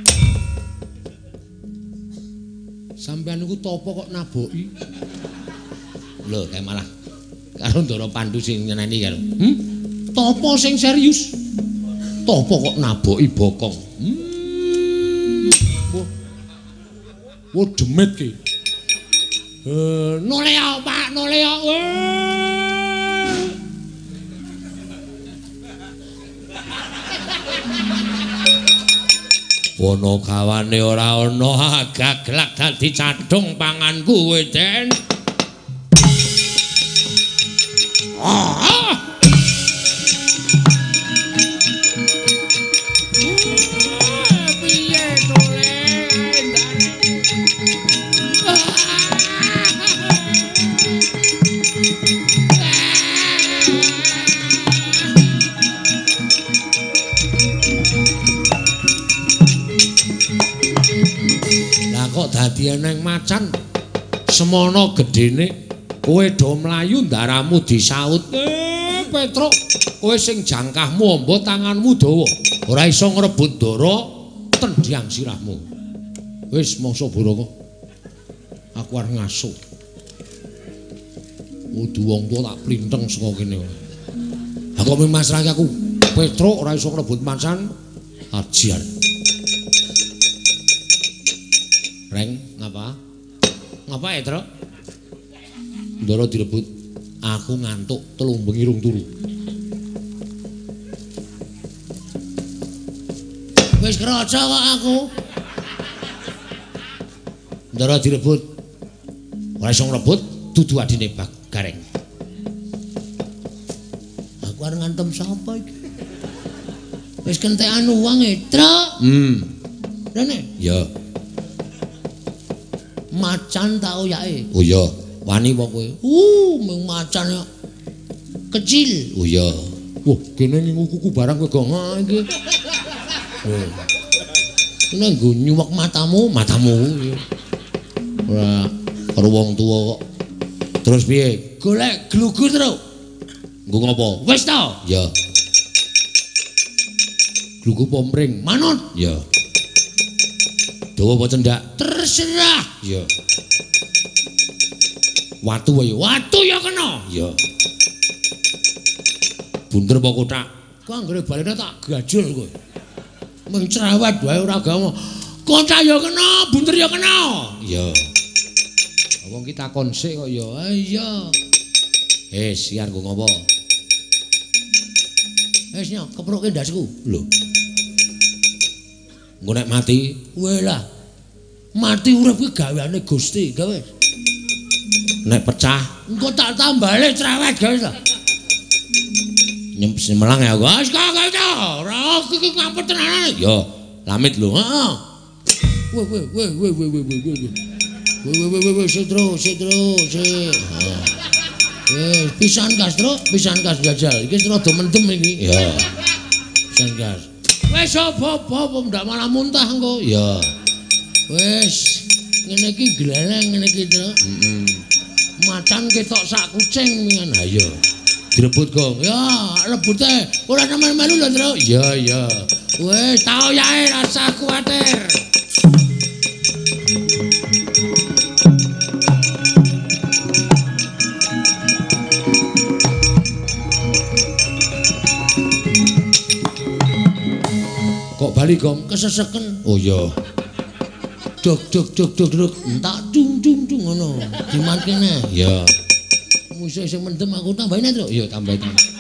Sampeyan niku topo kok naboki? Lho, kae malah karo Ndara Pandhu sing nyeneni karo. Topo sing serius. Topo kok naboki bokong. Wah, demit ki. Noleo, Pak, noleo. Wono kawane ora ana agak gelak dadi cadung panganku kowe, Den. Piye to, kok dadi eneng macan semono gedene kowe do mlayu ndaramu disaut Petruk kowe sing jangkahmu amba tanganmu dawa ora iso ngrebut Ndara tendhiang sirahmu wis mangsa Baraka aku arep ngaso kudu wong tuwa tak plinteng saka kene aku masrahke aku Petruk ora iso ngrebut macan ajar. Reng, ngapa? Ngapa ya, Truk? Ndara direbut. Aku ngantuk, telung bengi rung turu. Wis kraca kok aku. Ndara direbut. Ora iso ngrebut, dudu adine Gareng. Aku arep ngantem sapa iki? Wis kentekan uang e, Truk. Rene? Ya. Macan tak oyake. Oh iya, wani apa kowe? Mung macan ya. Kecil. Oh iya. Wah, kene ngingu kuku barang kowe gong iki. Kene nggo nyuwek matamu. Ora karo wong tuwa kok. Terus piye? Golek glugu terus. Nggo ngopo? Wis ta? Ya. Glugu pomring. Manut? Ya. Dawa apa cendak? Terserah. Ya. Watu wae. Watu ya kena. Ya. Bunder apa kotak? Kok anggere balene tak gajul kowe. Mung cerewet wae ora gawe. Kotak ya kena, bunder ya kena. Ya. Wong ki takon sik kok ya. Iya. Siar nggo ngopo? Wis nyok kepruke ndasku. Lho. Engko nek mati, weh lah. Mati urip kuwi gaweane Gusti, gawe. Nek pecah, engko tak tambale cerewet gawe ta. Nyempes melang ya, guys. Kok to? Ora iki ngampet tenanan. Yo, lamit lho. Heeh. Weh, setro. Pisan gas, Tru. Pisan gas jajal. Iki rada mendem iki. Ya. Pisan gas. Wis apa-apa ndak malah muntah engko. Ya. Wis ngene iki gleleng ngene iki, Tru. Macan ketok sak kucing mingan. Ha iya. Direbut, Gong. Ya, rebute. Ora nemen melu lho, Tru. Iya. Wis tau yae rasa kuwatir. Kok bali, Gong? Keseseken. Oh iya. Duk. Tak dung ngono. Diman kene. Ya. Musuh sing mendem aku tambahin, Tru. Iya, tambahin.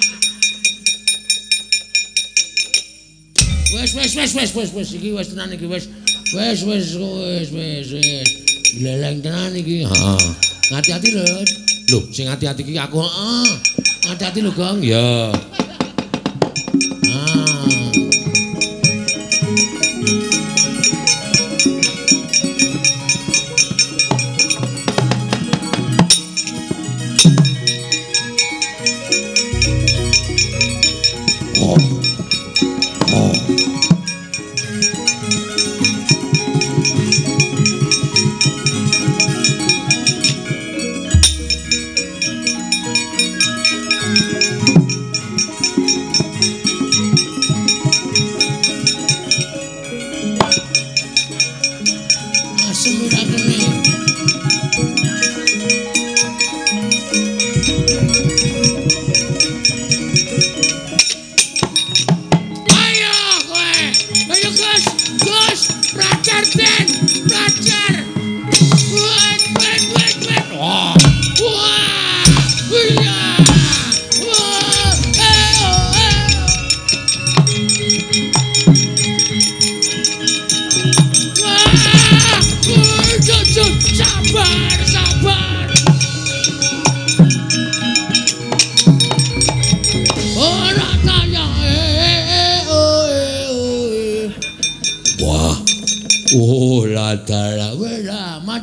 Wes iki wes tenan iki wes. Wes. Gleleng tenan iki. Heeh. Hati-hati lho. Lho, sing hati-hati iki aku, heeh. Hati-hati lho, Gong. Ya.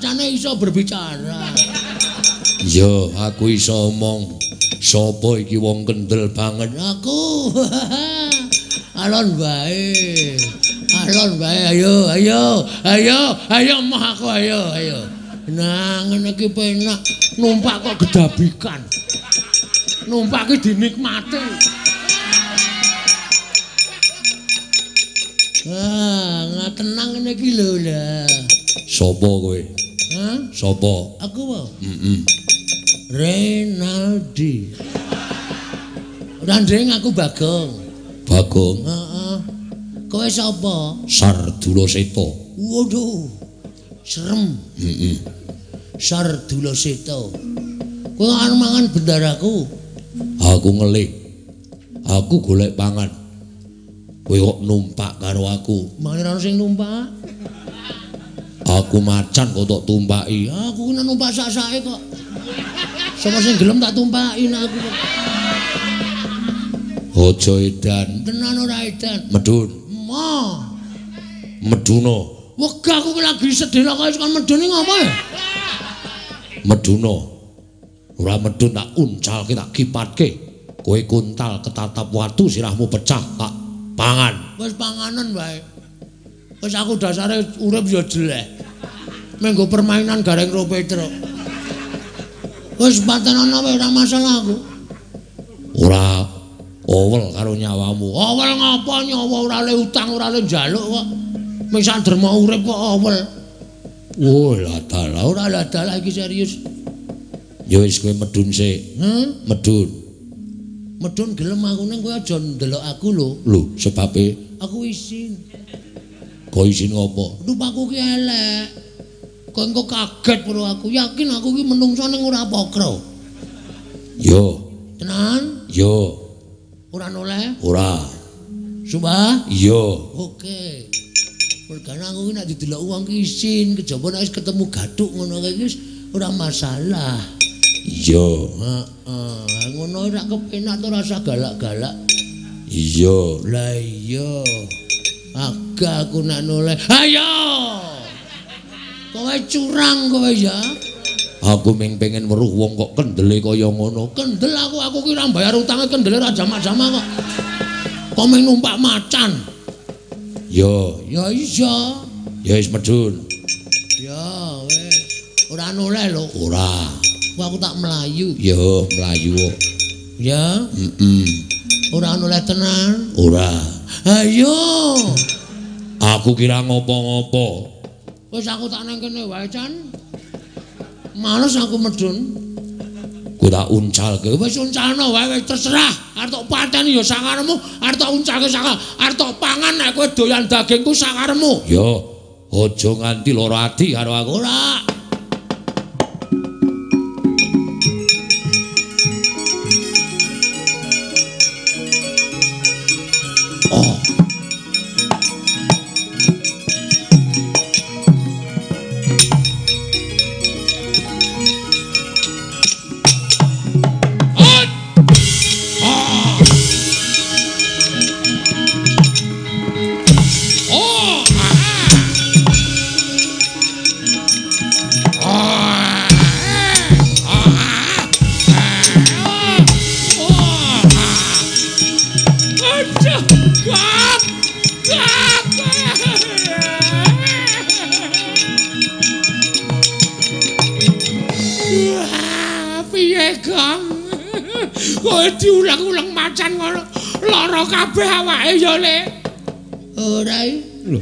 macane iso berbicara. Yo, aku iso omong. Sopo iki wong kendel banget? Aku. Alon bae. Alon bae, ayo mah aku ayo. Nah, ngene iki penak numpak kok gedabikan. Numpak iki dinikmati. Tenang ngene iki lho lah. Sopo kowe? Hah? Sopo? Aku wae. Renaldi. Randeng aku Bagong. Bagong? Heeh. Kowe sapa? Sardula Seta. Waduh. Serem. Sardula Seta. Kowe arep mangan bendaraku. Aku ngelih. Aku golek pangan. Kowe kok numpak karo aku? Mangane sing numpak. Aku macan kok tok tumpaki. Aku kena numpak sak-sake kok. Sapa sing gelem tak tumpaki aku. Aja edan. Tenan ora edan. Medun. Meduna. Wegah aku lagi sedih kok kon medune ngopo ya? Meduna. Ora medun tak uncalke tak kipatke. Kowe kuntal ketatap watu sirahmu pecah tak pangan. Wis panganan wae. Wis aku dasare urip ya jelek. Menggo permainan gareng ro Petruk. Wis patenana wae ora masalah aku. Ora owel karo nyawamu. Owel ngapa nyawa ora le utang ora le njaluk kok. Ming sanderma urip kok owel. Oh lah dalah ora lah dalah iki serius. Ya wis kowe medun sik. Medun. Medun gelem aku ning kowe aja ndelok aku lho. Lho, sebabe aku isin. Kok isin ngopo? Rupaku ki elek. Kok engko kaget karo aku. Yakin aku ki menungso ning ora pokro. Yo. Tenan? Yo. Ora noleh? Ora. Sumpah? Yo. Oke. Mergane aku ki nek didelok wong ki isin, kejaba nek wis ketemu gathuk ngono kae wis ora masalah. Iya. Heeh. Ngono ora kepenak to rasa galak-galak. Iya. Lah iya. Aga aku nek noleh. Ayo. Kowe curang kowe ya. Aku ming pengen weruh wong kok kendele kaya ngono. Kendel aku ki ora bayar utange kendele ra jamak-jamak kok. Kok ming numpak macan. Yo, ya iya. Ya wis medun. Ya wis. Ora noleh lho. Ora. Aku tak melayu. Yo, melayu kok. Ya? Ora noleh tenan? Ora. Ayo. Aku kira ngopo-ngopo. Wis aku tak nang kene wae, Can. Males aku medun. Ku tak uncalke. Wis uncalno wae terserah. Arep tok pateni ya sakaremu, arep tok uncalke saka, arep tok pangan nek kowe doyan dagingku sakaremu. Yo, aja nganti lara ati karo aku ora. Diulang-ulang macan ngono. Lara kabeh awake ya, Le. Ora lho.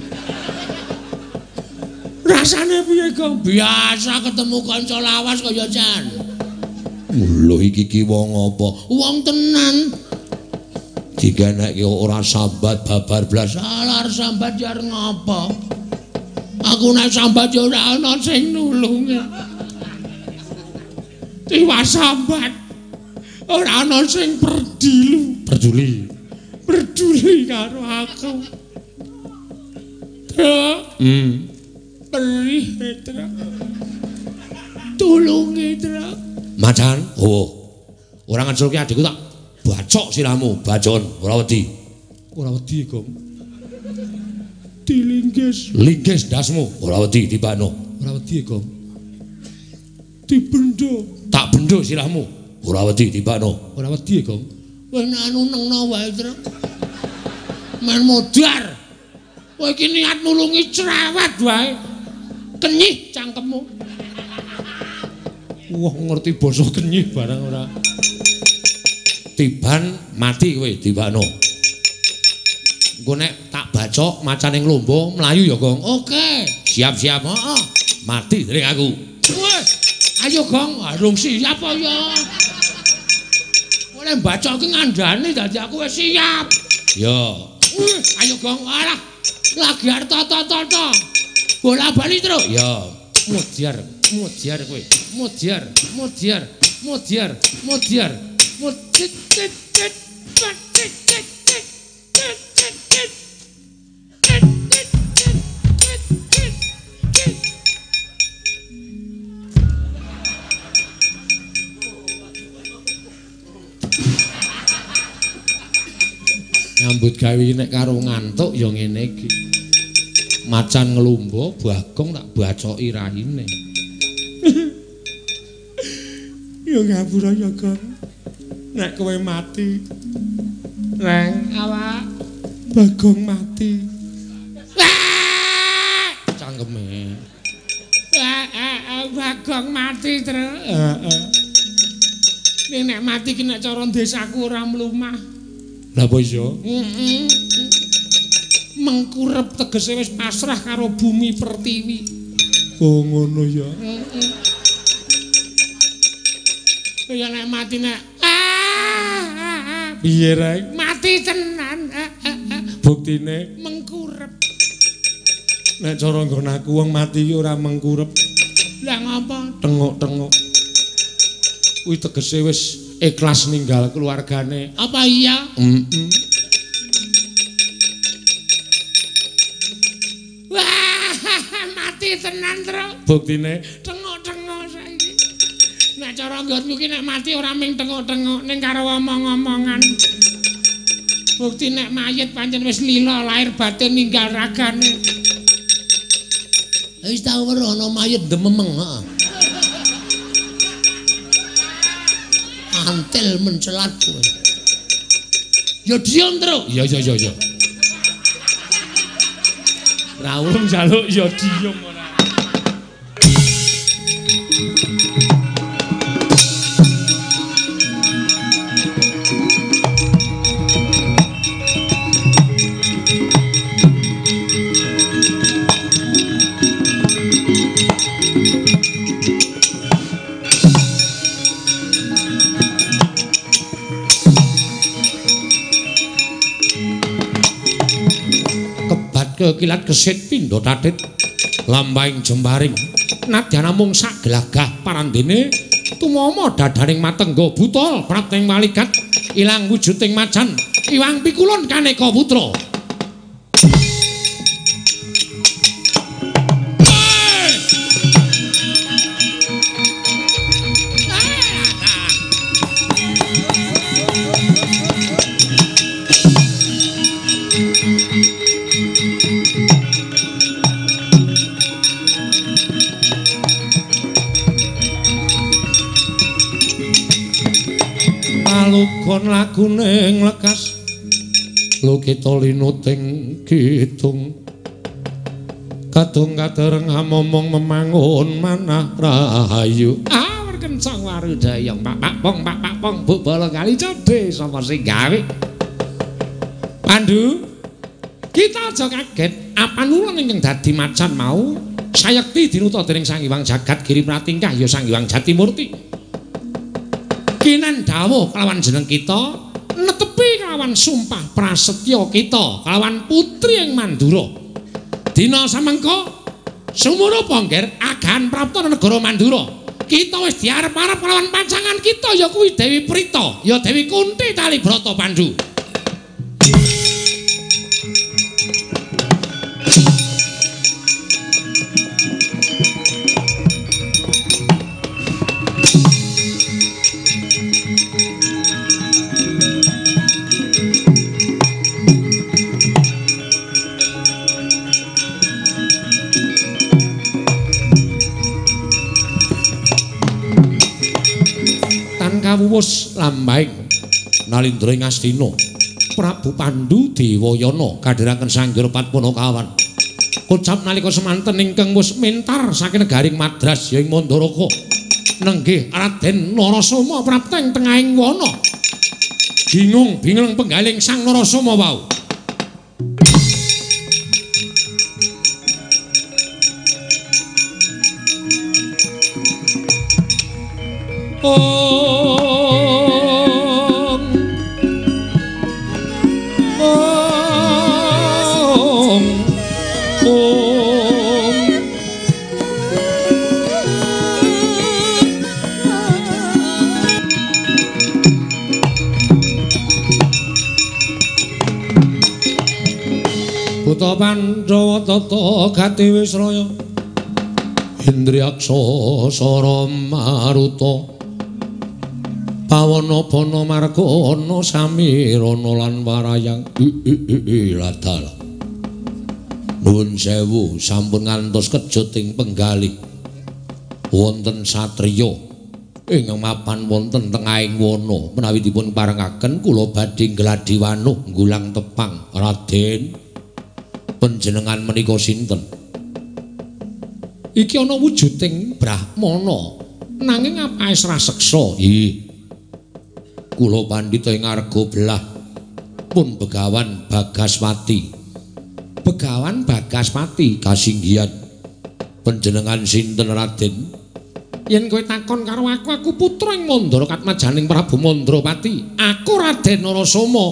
Rasane piye, Gong? Biasa ketemu kanca lawas kaya Can. Lho iki wong apa? Wong tenan. Jika nek ora sambat babar blas, alar sambat ya ngapa? Aku nek sambat ya ora ana sing nulung. Tiwas sambat. Ora ana sing peduli karo aku. Perih Petra. Tulungi Petra. Macan, ora ngeculke adikku tak bacok sirahmu, bacon, ora wedi. Ora wedi, Gong. Dilingkis. Lingkis dasmu, ora wedi dibano. Ora wedi, Gong. dibendho. Tak bendho sirahmu. Ora wedi tibakno. Ora wedi, Gong. Wis anu nengno wae, Tru. Men modar. Kowe iki niat nulungi cerewet wae. Kenyih cangkemmu. Wah, ngerti basa kenyih barang ora. Tiban mati kowe tibakno. Engko nek tak bacok macane nglombo mlayu ya, Gong. Oke, siap-siap. Heeh. Mati dening aku. Wes, ayo Gong, arung siap apa ya? Oleh bacok ki ngandani dadi aku wis siap. Ya. Ayo Gong, alah. Lagi arep toto-toto. Bola-bali terus. Ya. Mudiar kowe. Mudiar. Nyambut gawe nek karo ngantuk ya ngene iki. Macan nglumba Bagong tak bacoki raine. Ya ngapura ya, Gong. Nek kowe mati. Reng, Awak Bagong mati. Cangkeme. Bagong mati terus. Heeh. Nek mati ki nek cara desaku ora mlumah. Lah apa iya? Mengkurep tegese wis pasrah karo bumi pertiwi. Oh ngono ya. Kaya nek mati nek Piye, Reng? mati tenan. Buktine Mengkurep. nek cara nggon aku wong mati iki ora mengkurep, Lah ngapa? tengok-tengok. Kuwi tegese wis ikhlas ninggal keluargane. Apa iya? Wah, mati tenan, Tru. Buktine Tengok-tengok saiki. Nek cara nggonku ki nek mati ora ming tengok-tengok ning karo omong-omongan. Bukti nek mayit pancen wis lila lahir batin ninggal ragane. Wis tau weruh ana mayit dememeng, heeh. Antil mencelat kowe. Ya diam terus. iya. Ra ulung njaluk ya diem ora. Kekilat kesit pindha tatit lambahing jembaring nadyan namung sak gelagah parandene tumama dadaning matengga butol prateng malikat ilang wujuding macan iwang pikulun kaneka putra. Alukon lagune nglekas lukita linuting kidung kadung kadereng momong memangun manah rahayu werkencang warudayong pak pong bu bola kali codhe sapa sing gawe Pandu kita aja kaget apa nulung ingkang dadi macan mau sayekti dinuta dening Sang Hyang Jagat Giri Pratingkah ya Sang Hyang Jatimurti kinan dawuh kelawan jeneng kita netepi kelawan sumpah prasetya kita kelawan putri ing Mandura dina samengko sumurupa ngger agan prapta negara Mandura kita wis diarep-arep kelawan pacangan kita ya kuwi Dewi Prita ya Dewi Kunti Talibrata Pandu. kawuwus lambahing Nalindra ing Astina Prabu Pandhu Dewayana kadhiraken Sanggira Patpanakawan kocap nalika semanten ingkang wis mentar saking negaring Madras ya ing Mandaraka nenggih Raden Narasoma prapteng tengahing wana bingung penggaling Sang Narasoma wau Buta Pandhawa tata gati Wisraya Indriyaksa Sara Maruta Pawana Bana Margana Samirana lan Warayang Ladal Nuwun sewu sampun ngantos kejut ing penggalih wonten satriya ingkang mapan wonten tengahing wana menawi dipun parengaken kula badhe ngladi wanuh nggulang tepang Raden panjenengan menika sinten iki ana wujuding Brahmana nanging apaes raseksa kula pandhita ing arga belah pun Begawan Bagaspati kasinggihan panjenengan sinten Raden yen kowe takon karo aku putra ing Mandara Katmajaning Prabu Mandrapati aku Raden Narasoma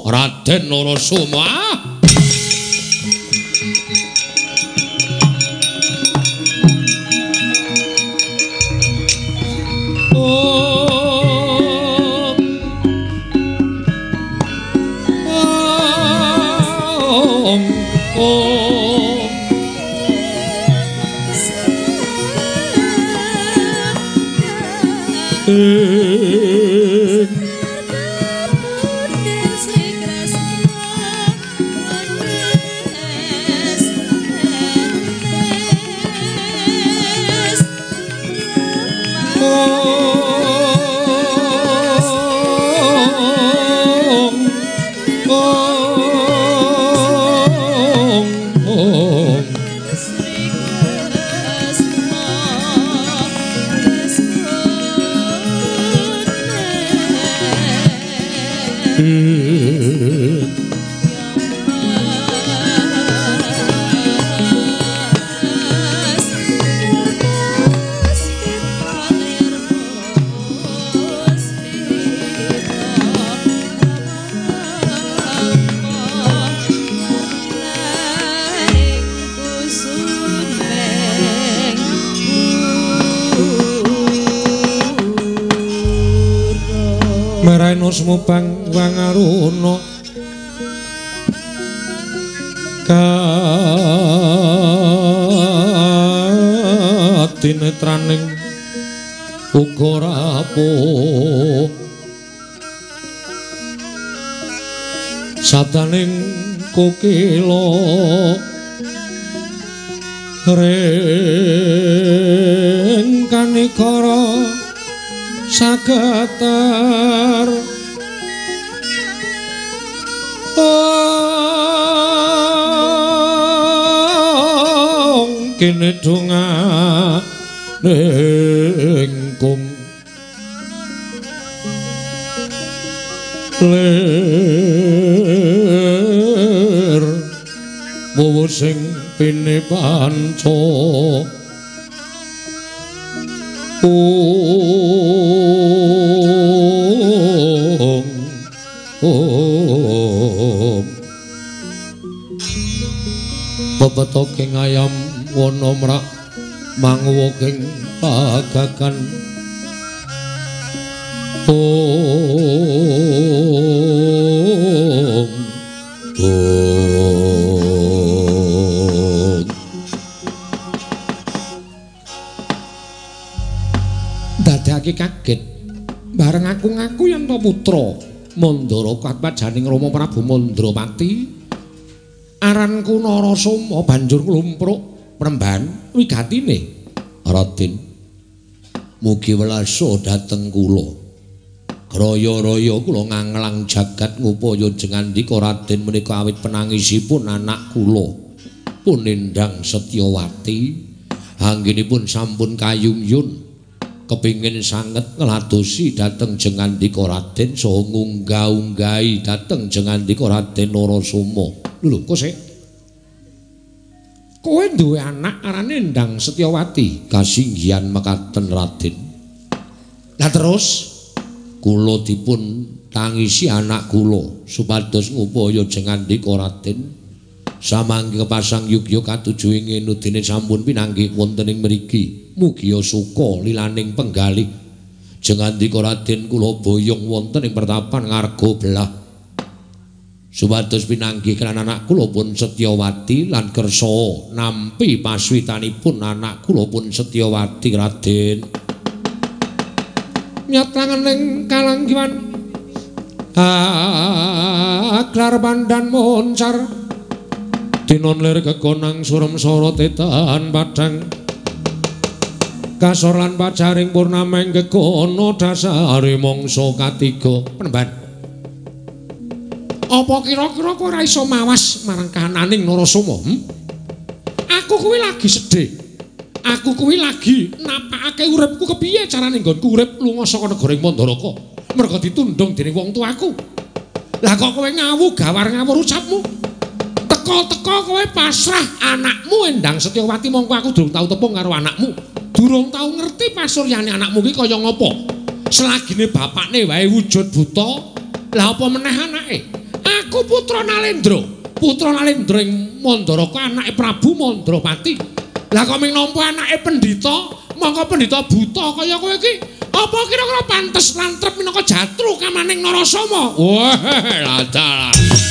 Meraina sumupang wangaruna katinetraning uga rapuh sadaning kokila rengkanikara sagatar kene donganingkum lir wowo sing pinepanca bebetoking ayam wana mrak manguwaking pagagan dadekake kaget bareng aku ngaku yen to putra Mandara Katmajaning Rama Prabu Mandrapati aranku Narasoma banjur klumpruk mremban wigatine Raden mugi welasa dhateng kula Raya-raya kula nganglang jagat ngupaya jengandika Raden menika awit penangisipun anak kula pun Endang Setyawati anggenipun sampun kayumyun kepingin sanget ngladosi dhateng jengandika Raden saha ngunggah-unggahi dhateng jengandika Raden Narasoma. Lho kok sik kowe duwe anak arane Endang Setyawati? Kasinggihan mekaten Raden. Lah terus kula dipun tangisi anak kula supados ngupaya jengandika Raden samangke kepasang yugya katuju ing nudine sampun pinanggih wonten ing mriki mugia suka lilaning penggalih jengandika Raden kula boyong wonten ing pertapan ngarga belah supados pinanggih kan anak kula pun Setyawati lan kersa nampi paswitanipun anak kula pun Setyawati Raden. Nyatanganing kalanggiwan aklar pandan moncar dinon lir kekonang surem soro tetan padang kasor lan pacaring purnameng kekono dasare mangsa katiga. Penemban apa kira-kira kowe ora iso mawas marang kahananing Narasoma? Aku kuwi lagi sedih. Aku kuwi lagi napakake uripku kepiye carane nggonku urip lunga saka negara Mandaraka merga ditundung dening wong tuaku. Lah kok kowe ngawu gawar ngawur ucapmu. Teka-teka kowe pasrah anakmu Endang Setyawati mongko aku durung tau tepung karo anakmu. Durung tau ngerti pasuryane anakmu ki kaya ngopo. Selagine bapakne wae wujud buta, lah apa meneh anake? Aku putra Nalendra. Putra Nalendra ing Mandaraka anake Prabu Mandrapati. Lah kok ming nampa anake pendhita, mongko pendhita buta kaya kowe iki, apa kira-kira pantes lantrep minangka jatru kamaning Narasoma? Wah, ladalah.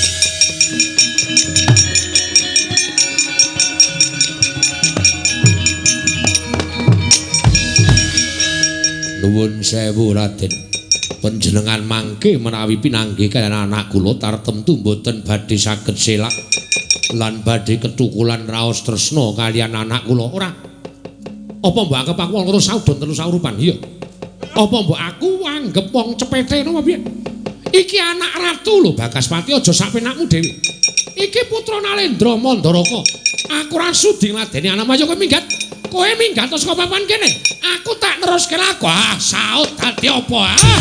Nuwun sewu Raden. Panjenengan mangke menawi pinanggih kaliyan anak kula tartemtu mboten badhe saged selak lan badhe ketukulan raos tresna kaliyan anak kula ora. Apa mbok anggap aku wong terus saudon terus saurupan? Iya. Apa mbok aku anggap wong cepete ngono piye? Iki anak ratu lho Bagaspati aja sak penakmu dhewe. Iki putra Nalendra Mandaraka. Aku ra sudi ngladeni anak ayo kowe minggat. Kowe minggat saka papan kene. Aku tak neruske laku. Ah, saut dadi apa?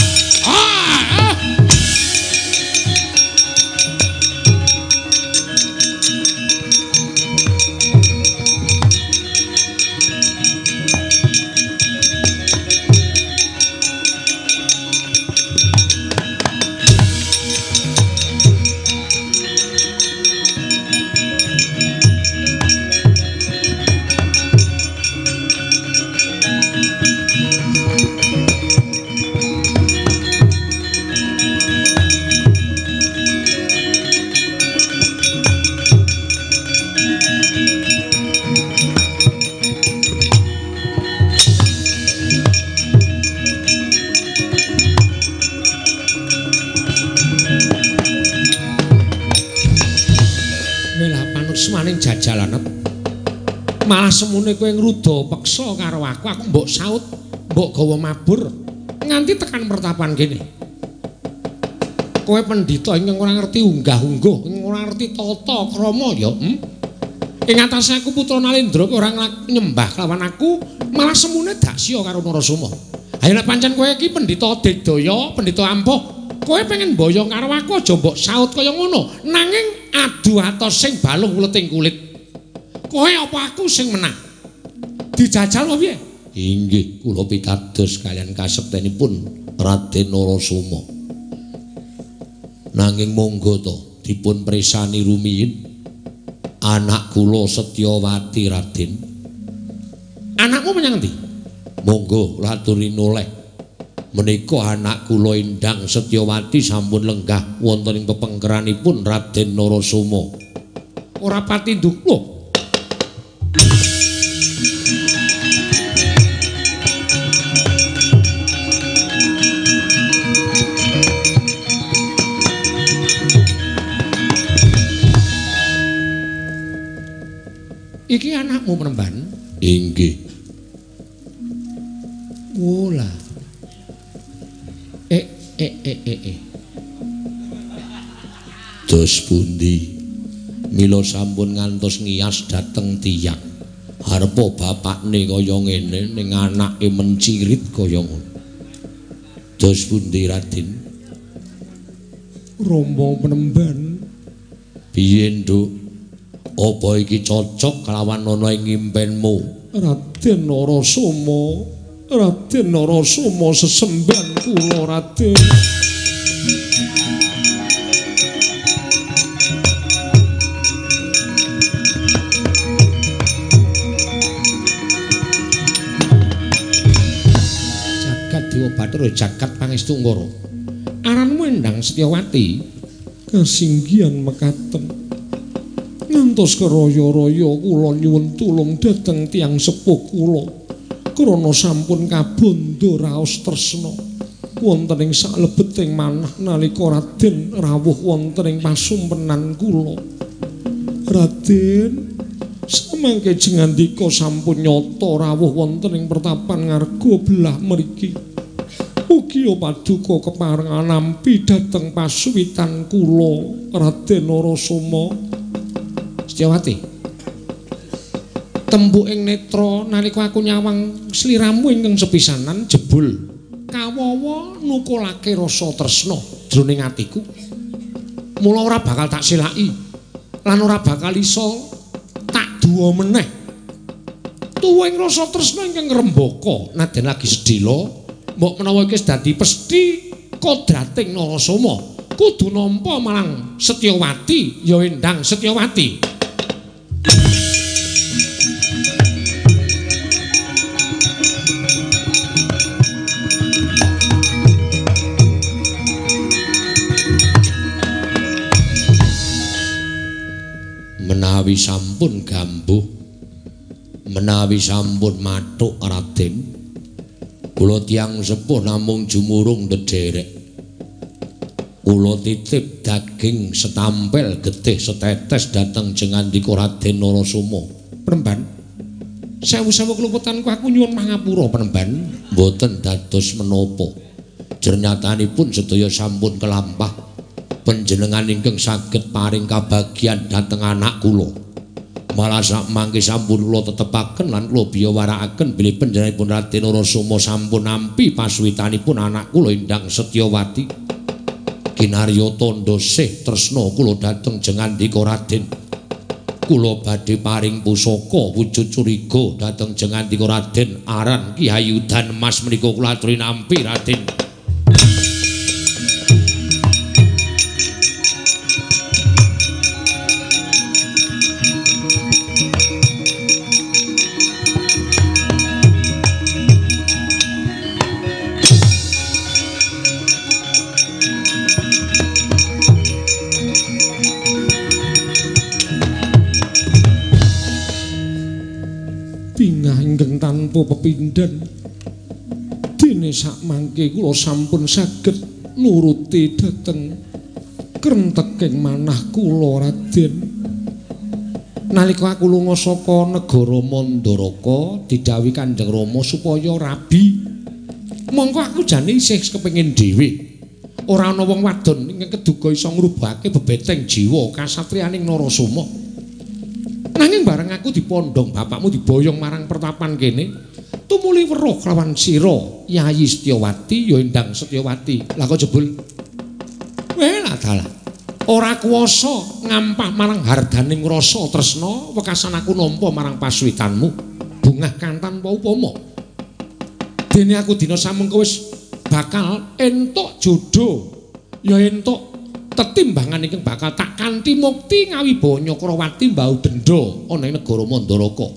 Jalanan malah semune kowe ngruda peksa karo aku mbok saut mbok gawa mabur nganti tekan pertapan kene kowe pendhita ingkang ora ngerti unggah-ungguh ing ora ngerti tata krama ya ing atase aku putra Nalendra ora nyembah kelawan aku malah semune dak sia karo Narasoma. Ayo nek pancen kowe iki pendhita Digdaya pendhita ampuh kowe pengen boyong karo aku aja mbok saut kaya ngono nanging adu atos sing balung kuleting kulit. Kowe apa aku sing menang? Dijajal apa piye? Inggih, kula pitados kaliyan kasektenipun Raden Narasoma. Nanging monggo to dipun presani rumiyin anak kula Setyawati Raden. Anakmu menyang ndi? Monggo laturi noleh. Menika anak kula Endang Setyawati sampun lenggah wonten ing pepengkeranipun Raden Narasoma. Ora pati nduk lho. Iki anakmu Penemban? Inggih. Dos pundi mila sampun ngantos ngiyas dhateng tiyang arepa bapakne kaya ngene ning anake mencirit kaya ngono. Dos pundi Raden? Rama Penemban. Piye, Nduk? Apa iki cocok kelawan ana ing ngimpenmu? Raden Narasoma, Raden Narasoma sesemban kula Raden. Jagat Dewa Bathara, jagat pangestu Ngara. Aranmu Endang Setyawati, kasinggihan mekaten. Ngantos keraya-raya kula nyuwun tulung dhateng tiyang sepuh kula krana sampun kabanda raos tresna wonten ing saklebeting manah nalika Raden rawuh wonten ing pasumpenan kula. Raden samangke jengandika sampun nyata rawuh wonten ing pertapan ngarga belah mriki. Ugi paduka keparengan nampi dhateng pasuwitan kula Raden Narasoma. Setyawati, tembuk ing netra nalika aku nyawang sliramu ingkang sepisanan jebul kawawa nukulake rasa tresna jroning atiku. Mula ora bakal tak silaki lan ora bakal iso tak duwa meneh. Tuwing rasa tresna ingkang ngrembaka naden lagi sedhela, mbok menawa iki dadi pesthi kodrating Narasoma kudu nampa marang Setyawati ya Endang Setyawati. Menawi sampun gambuh, menawi sampun mathuk Raden, kula tiyang sepuh namung jumurung ndederek. Kula titip daging setampel getih setetes dhateng jengandika Raden Narasoma. Penemban, sewu-sewu keluputanku aku nyuwun mangapura Penemban, boten dados menapa. Jernyatanipun sedaya sampun kelampah. Panjenengan ingkang saged paring kabagyan dhateng anak kula. Malah sak mangke sampun kula tetepaken lan kula biyawarakaken bilih panjenenganipun Raden Narasoma sampun nampi pasuwitanipun anak kula Endang Setyawati. Kinarya tandha sih tresna kula dhateng jengandika Raden. Kula badhe paring pusaka wujud curiga dhateng jengandika Raden aran Ki Hayudan Mas menika kula aturi nampi Raden. Ingkang tanpa pepindhan dene sakmangke kula sampun saged nuruti dhateng krenteking manah kula Raden. Nalika aku lunga saka negara Mandaraka didhawuhi Kanjeng Rama supaya rabi. Mongko aku jane isih kepengin dhewe. Ora ana wong wadon ingkang keduga iso ngrubahake bebeteng jiwa kasatriyaning Narasoma. Nanging bareng aku dipondhong bapakmu diboyong marang pertapan kene, tumuli weruh kelawan sira Yayi Setyawati ya Endang Setyawati. Lah kok jebul Wela dalah. Ora kuwasa ngampah marang harganing rasa tresna wekasan aku nampa marang pasuwitanmu. Bungah kantan apa upama. Dene aku dina samengko wis bakal entuk jodho ya entuk tetimbangan ingkang bakal tak kanthi mukti ngawibawa Nyakrawati mbau denda ana ing negara Mandaraka.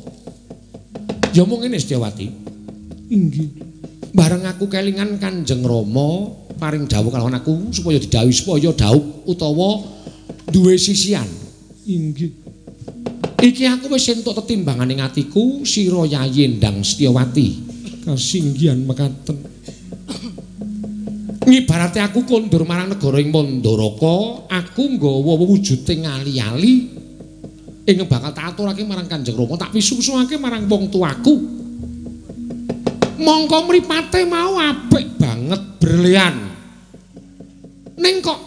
Ya mung ngene Setyawati. Inggih. Bareng aku kelingan Kanjeng Rama paring dawuh kalawan aku supaya didhawuhi supaya dhaup utawa duwe sisian. Inggih. Iki aku wis entuk tetimbangan ing atiku sira Yayi Endang Setyawati. Kasinggihan mekaten. Ngibarate aku kondur marang negara ing Mandaraka, aku nggawa wujuding ali-ali ing bakal tak aturake marang Kanjeng Rama, tak pisusuake marang wong tuaku. Mongko mripate mau apik banget, brilian. Ning kok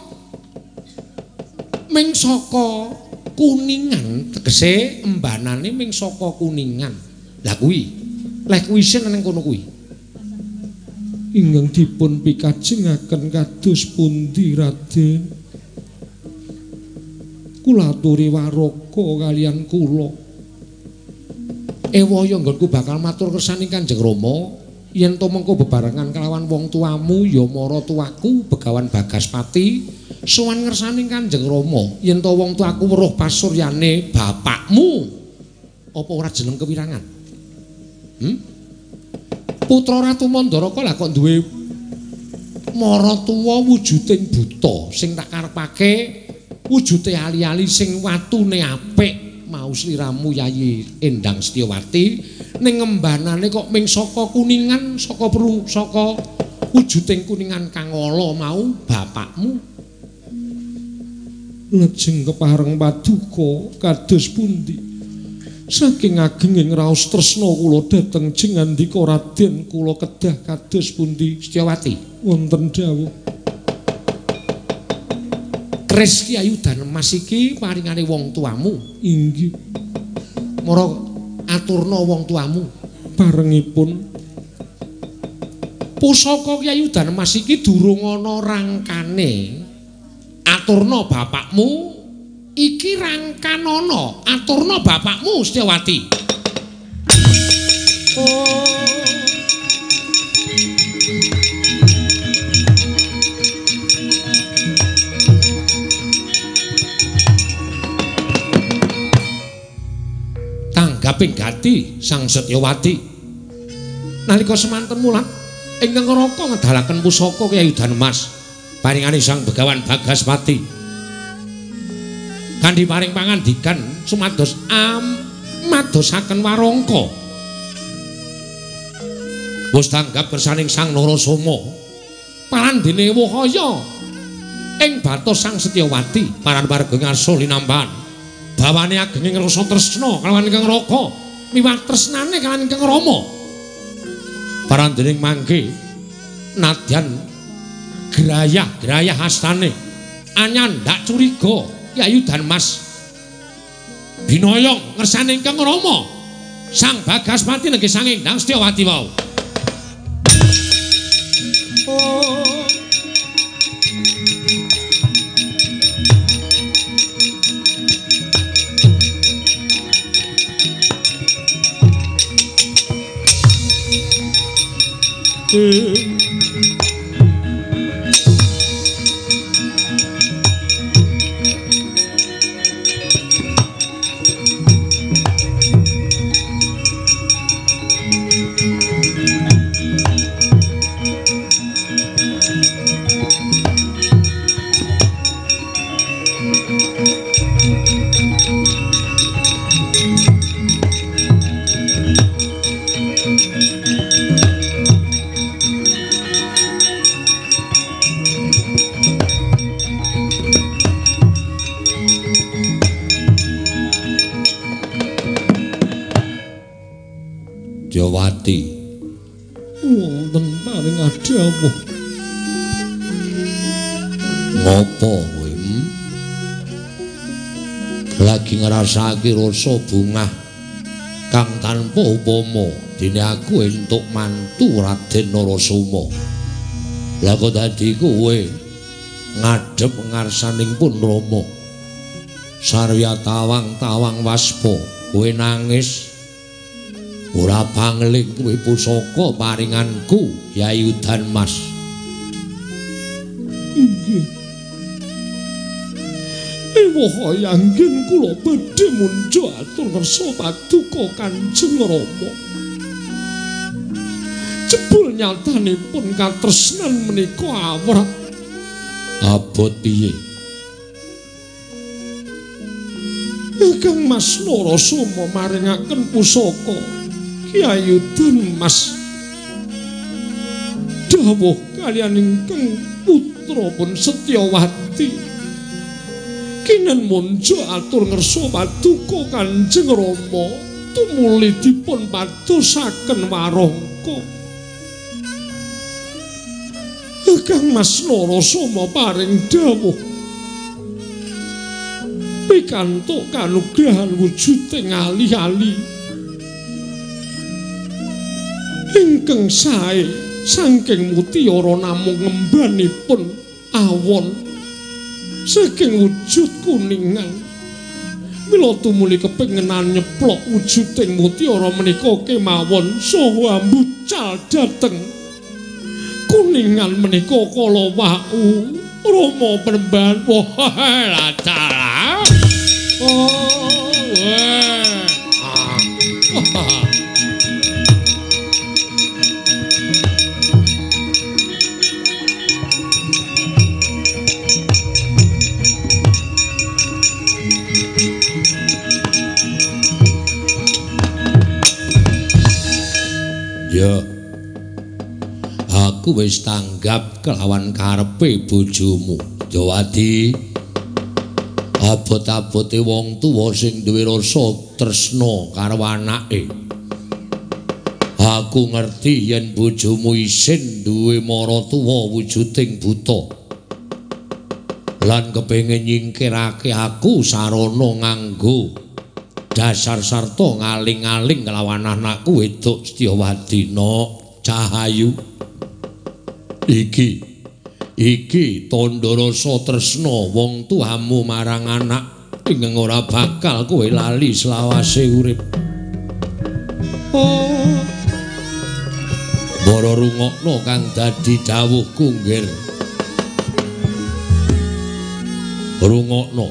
ming saka Kuningan, tegese embanane ming saka Kuningan. Lah kuwi, leh kuwi sing nang kono kuwi. Ingkang dipun pikajengaken kados pundi Raden? Kula aturi waraka kaliyan kula. Ewaya nggonku bakal matur kersane Kanjeng Rama. Yen to mengko bebarengan kelawan wong tuamu ya mara tuaku Begawan Bagaspati sowan ngersani Kanjeng Rama yen to wong tuaku weruh pasuryane bapakmu apa ora jeneng kewirangan putra Ratu Mandaraka lah kok duwe mara tuwa wujuding buta sing tak karepake wujude ali-ali sing watune apik mau sliramu Yayi Endang Setyawati ning embanane kok ming saka Kuningan saka wujuding Kuningan kang ala mau bapakmu lajeng kepareng paduka kados pundi saking agenging raos tresna kula dhateng jengandika Raden kula kedah kados pundi Setyawati wonten dawuh Kris Ki Ayudan Mas iki paringane wong tuamu inggih mara aturna wong tuamu barengipun pusaka Ki Ayudan Mas iki durung ana rangkane aturna bapakmu iki rangkan ana aturna bapakmu Setyawati tanggaping gati Sang Setyawati nalika semanten mulat ingkang ngraka ngedalaken pusaka Ki Ayudan Mas paringane Sang Begawan Bagaspati kanthi paring pangandikan sumados madosaken warangka wis tanggap kersaning Sang Narasoma palandene wahaya ing batos Sang Setyawati paran warga ngarsa linambahan bawane agenging rasa tresna kalawan ingkang raka miwah tresnane kalawan ingkang Rama parandening mangke nadyan grayah hastane anyandak curiga Ki Ayudan Mas binoyong ngersane ingkang Rama Sang Bagaspati nggih Sang Endang Setyawati wau Setyawati wonten paring adhawuh ngopo kowe lagi ngrasake rasa bungah kang tanpa upama dene aku entuk mantu Raden Narasoma lha kok dadi kowe ngadhep ngarsaning pun Rama sarya tawang-tawang waspa kowe nangis ora pangling kuwi pusaka paringanku Ki Ayudan Mas. Inggih. Ewoh anggen kula badhe munjuk atur ngersa paduka Kanjeng Rama. Jebul nyatanipun katresnan menika awrat. Abot piye? Kang Mas Narasoma maringaken pusaka Ki Ayudan Mas dawuh kaliyan ingkang putra pun Setyawati kinen munjuk atur ngersa paduka Kanjeng Rama tumuli dipun padosaken warangka Kang Mas Narasoma paring dawuh pikantuk kanugrahan wujuding ali-ali ingkang sae saking mutiara namung ngembanipun awon saking wujud kuningan. Mila tumuli kepengenan nyeplok wujuding mutiara menika kemawon saha ambucal dhateng kuningan menika kala wau Rama Penembahan. Wah lacala. Ya, aku wis tanggap kelawan karepe bojomu, Jawadi. Abot-abote wong tuwa sing duwe rasa tresna karo anake. Aku ngerti yen bojomu isin duwe mara tuwa wujuding buta. Lan kepengin nyingkirake aku sarana nganggo dasar sarta ngaling-aling kelawan anakku wedok Setyawadina Cahayu. Iki tandha rasa tresna wong tuamu marang anak ingkang ora bakal kowe lali selawase urip. Para rungokno kang dadi dawuhku nggir. Rungokno.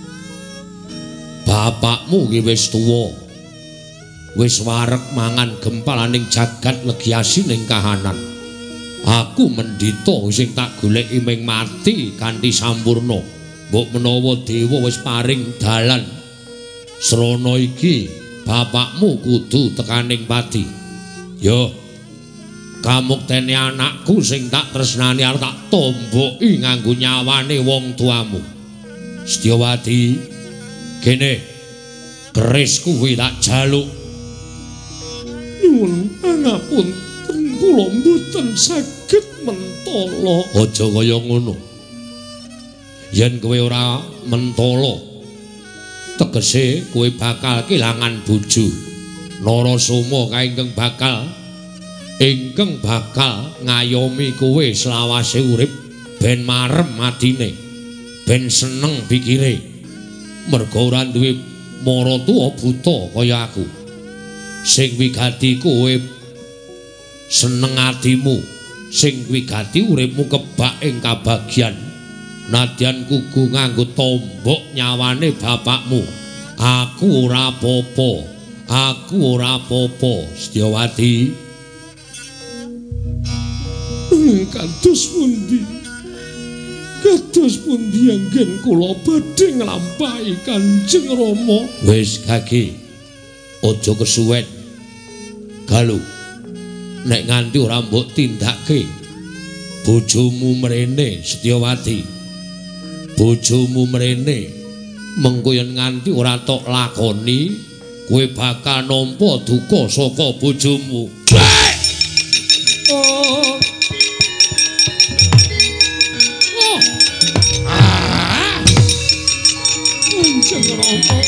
Bapakmu ki wis tuwa. Wis wareg mangan gempalaning jagat legiasining kahanan. Aku mendhita sing tak goleki ming mati kanthi sampurna. Mbok menawa dewa wis paring dalan srana iki, bapakmu kudu tekaning pati. Yo, kamuktene anakku sing tak tresnani arep tak tomboki nganggo nyawane wong tuamu. Setyawati, kene keris kuwi tak jaluk. Nuwun pangapunten. Kula mboten saged mentala. Aja kaya ngono. Yen kowe ora mentala, tegese kowe bakal kelangan bojo. Narasoma kae ingkang bakal ngayomi kowe selawase urip ben marem atine, ben seneng pikire. Merga ora duwe mara tuwa buta kaya aku. Sing wigati kowe seneng atimu, sing wigati uripmu kebak ing kabagyan. Nadyan kuku nganggo tombok nyawane bapakmu. Aku ora apa-apa, Setyawati. Kados pundi anggen kula badhe nglampahi Kanjeng Rama. Wis kaki, aja kesuwen. Galuh. Nek nganti ora mbok tindake bojomu mrene, Setyawati. Bojomu mrene mengko yen nganti ora tok lakoni kowe bakal nampa duka saka bojomu. Kanjeng Rama.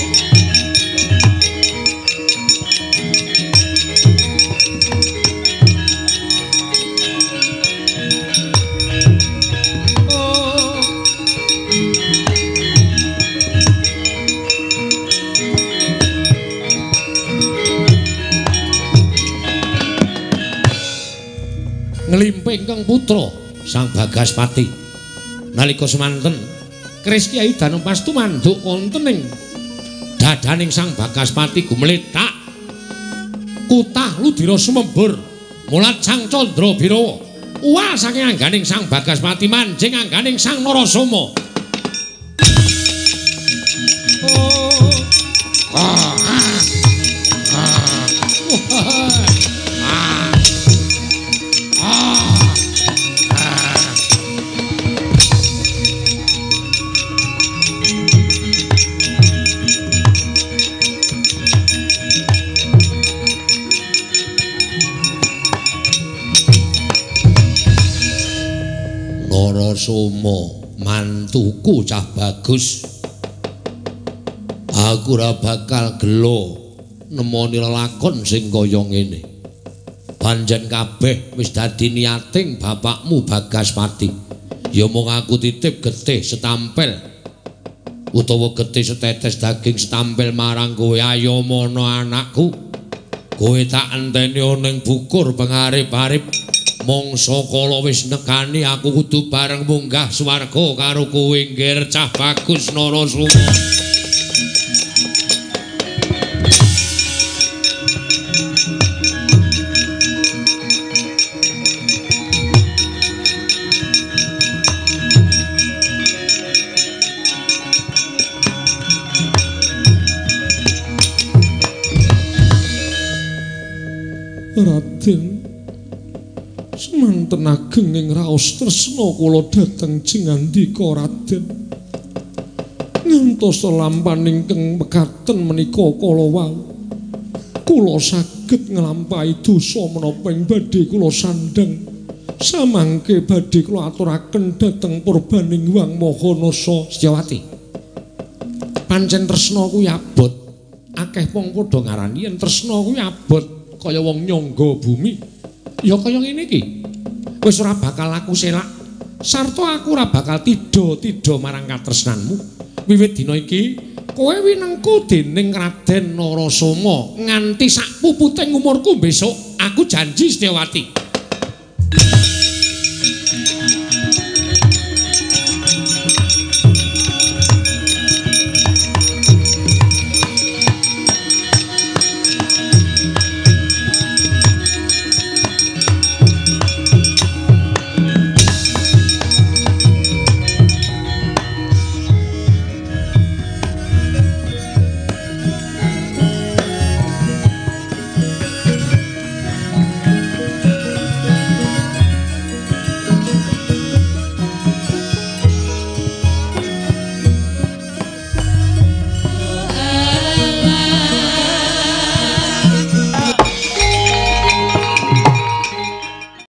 Nglimping Kang Putra Sang Bagaspati. Nalika semanten keris Kyai Danopastu manduk wonten ing dadaning Sang Bagaspati gumletak kutah ludira sumembur mulat Sang Candra Birawa uwal saking angganing Sang Bagaspati manjing angganing Sang Narasoma. Narasoma, mantuku cah bagus. Aku ora bakal gelo nemoni lelakon sing kaya ngene. Panjen kabeh wis dadi niating bapakmu Bagaspati. Ya mung aku titip getih setampel utawa getih setetes daging setampel marang kowe. Ayo mono anakku. Kowe tak enteni ning bukur pengarip-arip. Mangsa kala wis nekani aku kudu bareng munggah swarga karo kowe nggir cah bagus Narasoma. Raden, semanten ageng ing raos tresna kula dhateng jengandika Raden. Ngantos lampahan ingkang mekaten menika kala wau kula saged nglampahi dosa menapa ing badhe kula sandhang. Samangke badhe kula aturaken dhateng Purbaning Wang Mahanasa. Setyawati, pancen tresna kuwi abot. Akeh wong padha ngarani yen tresna kuwi abot kaya wong nyangga bumi. Ya kaya ngene iki. Wis ora bakal aku selak. Sarta aku ora bakal tida-tida marang katresnanmu. Wiwit dina iki kowe winengku dening Raden Narasoma nganti sak puputing umurku besok. Aku janji Setyawati.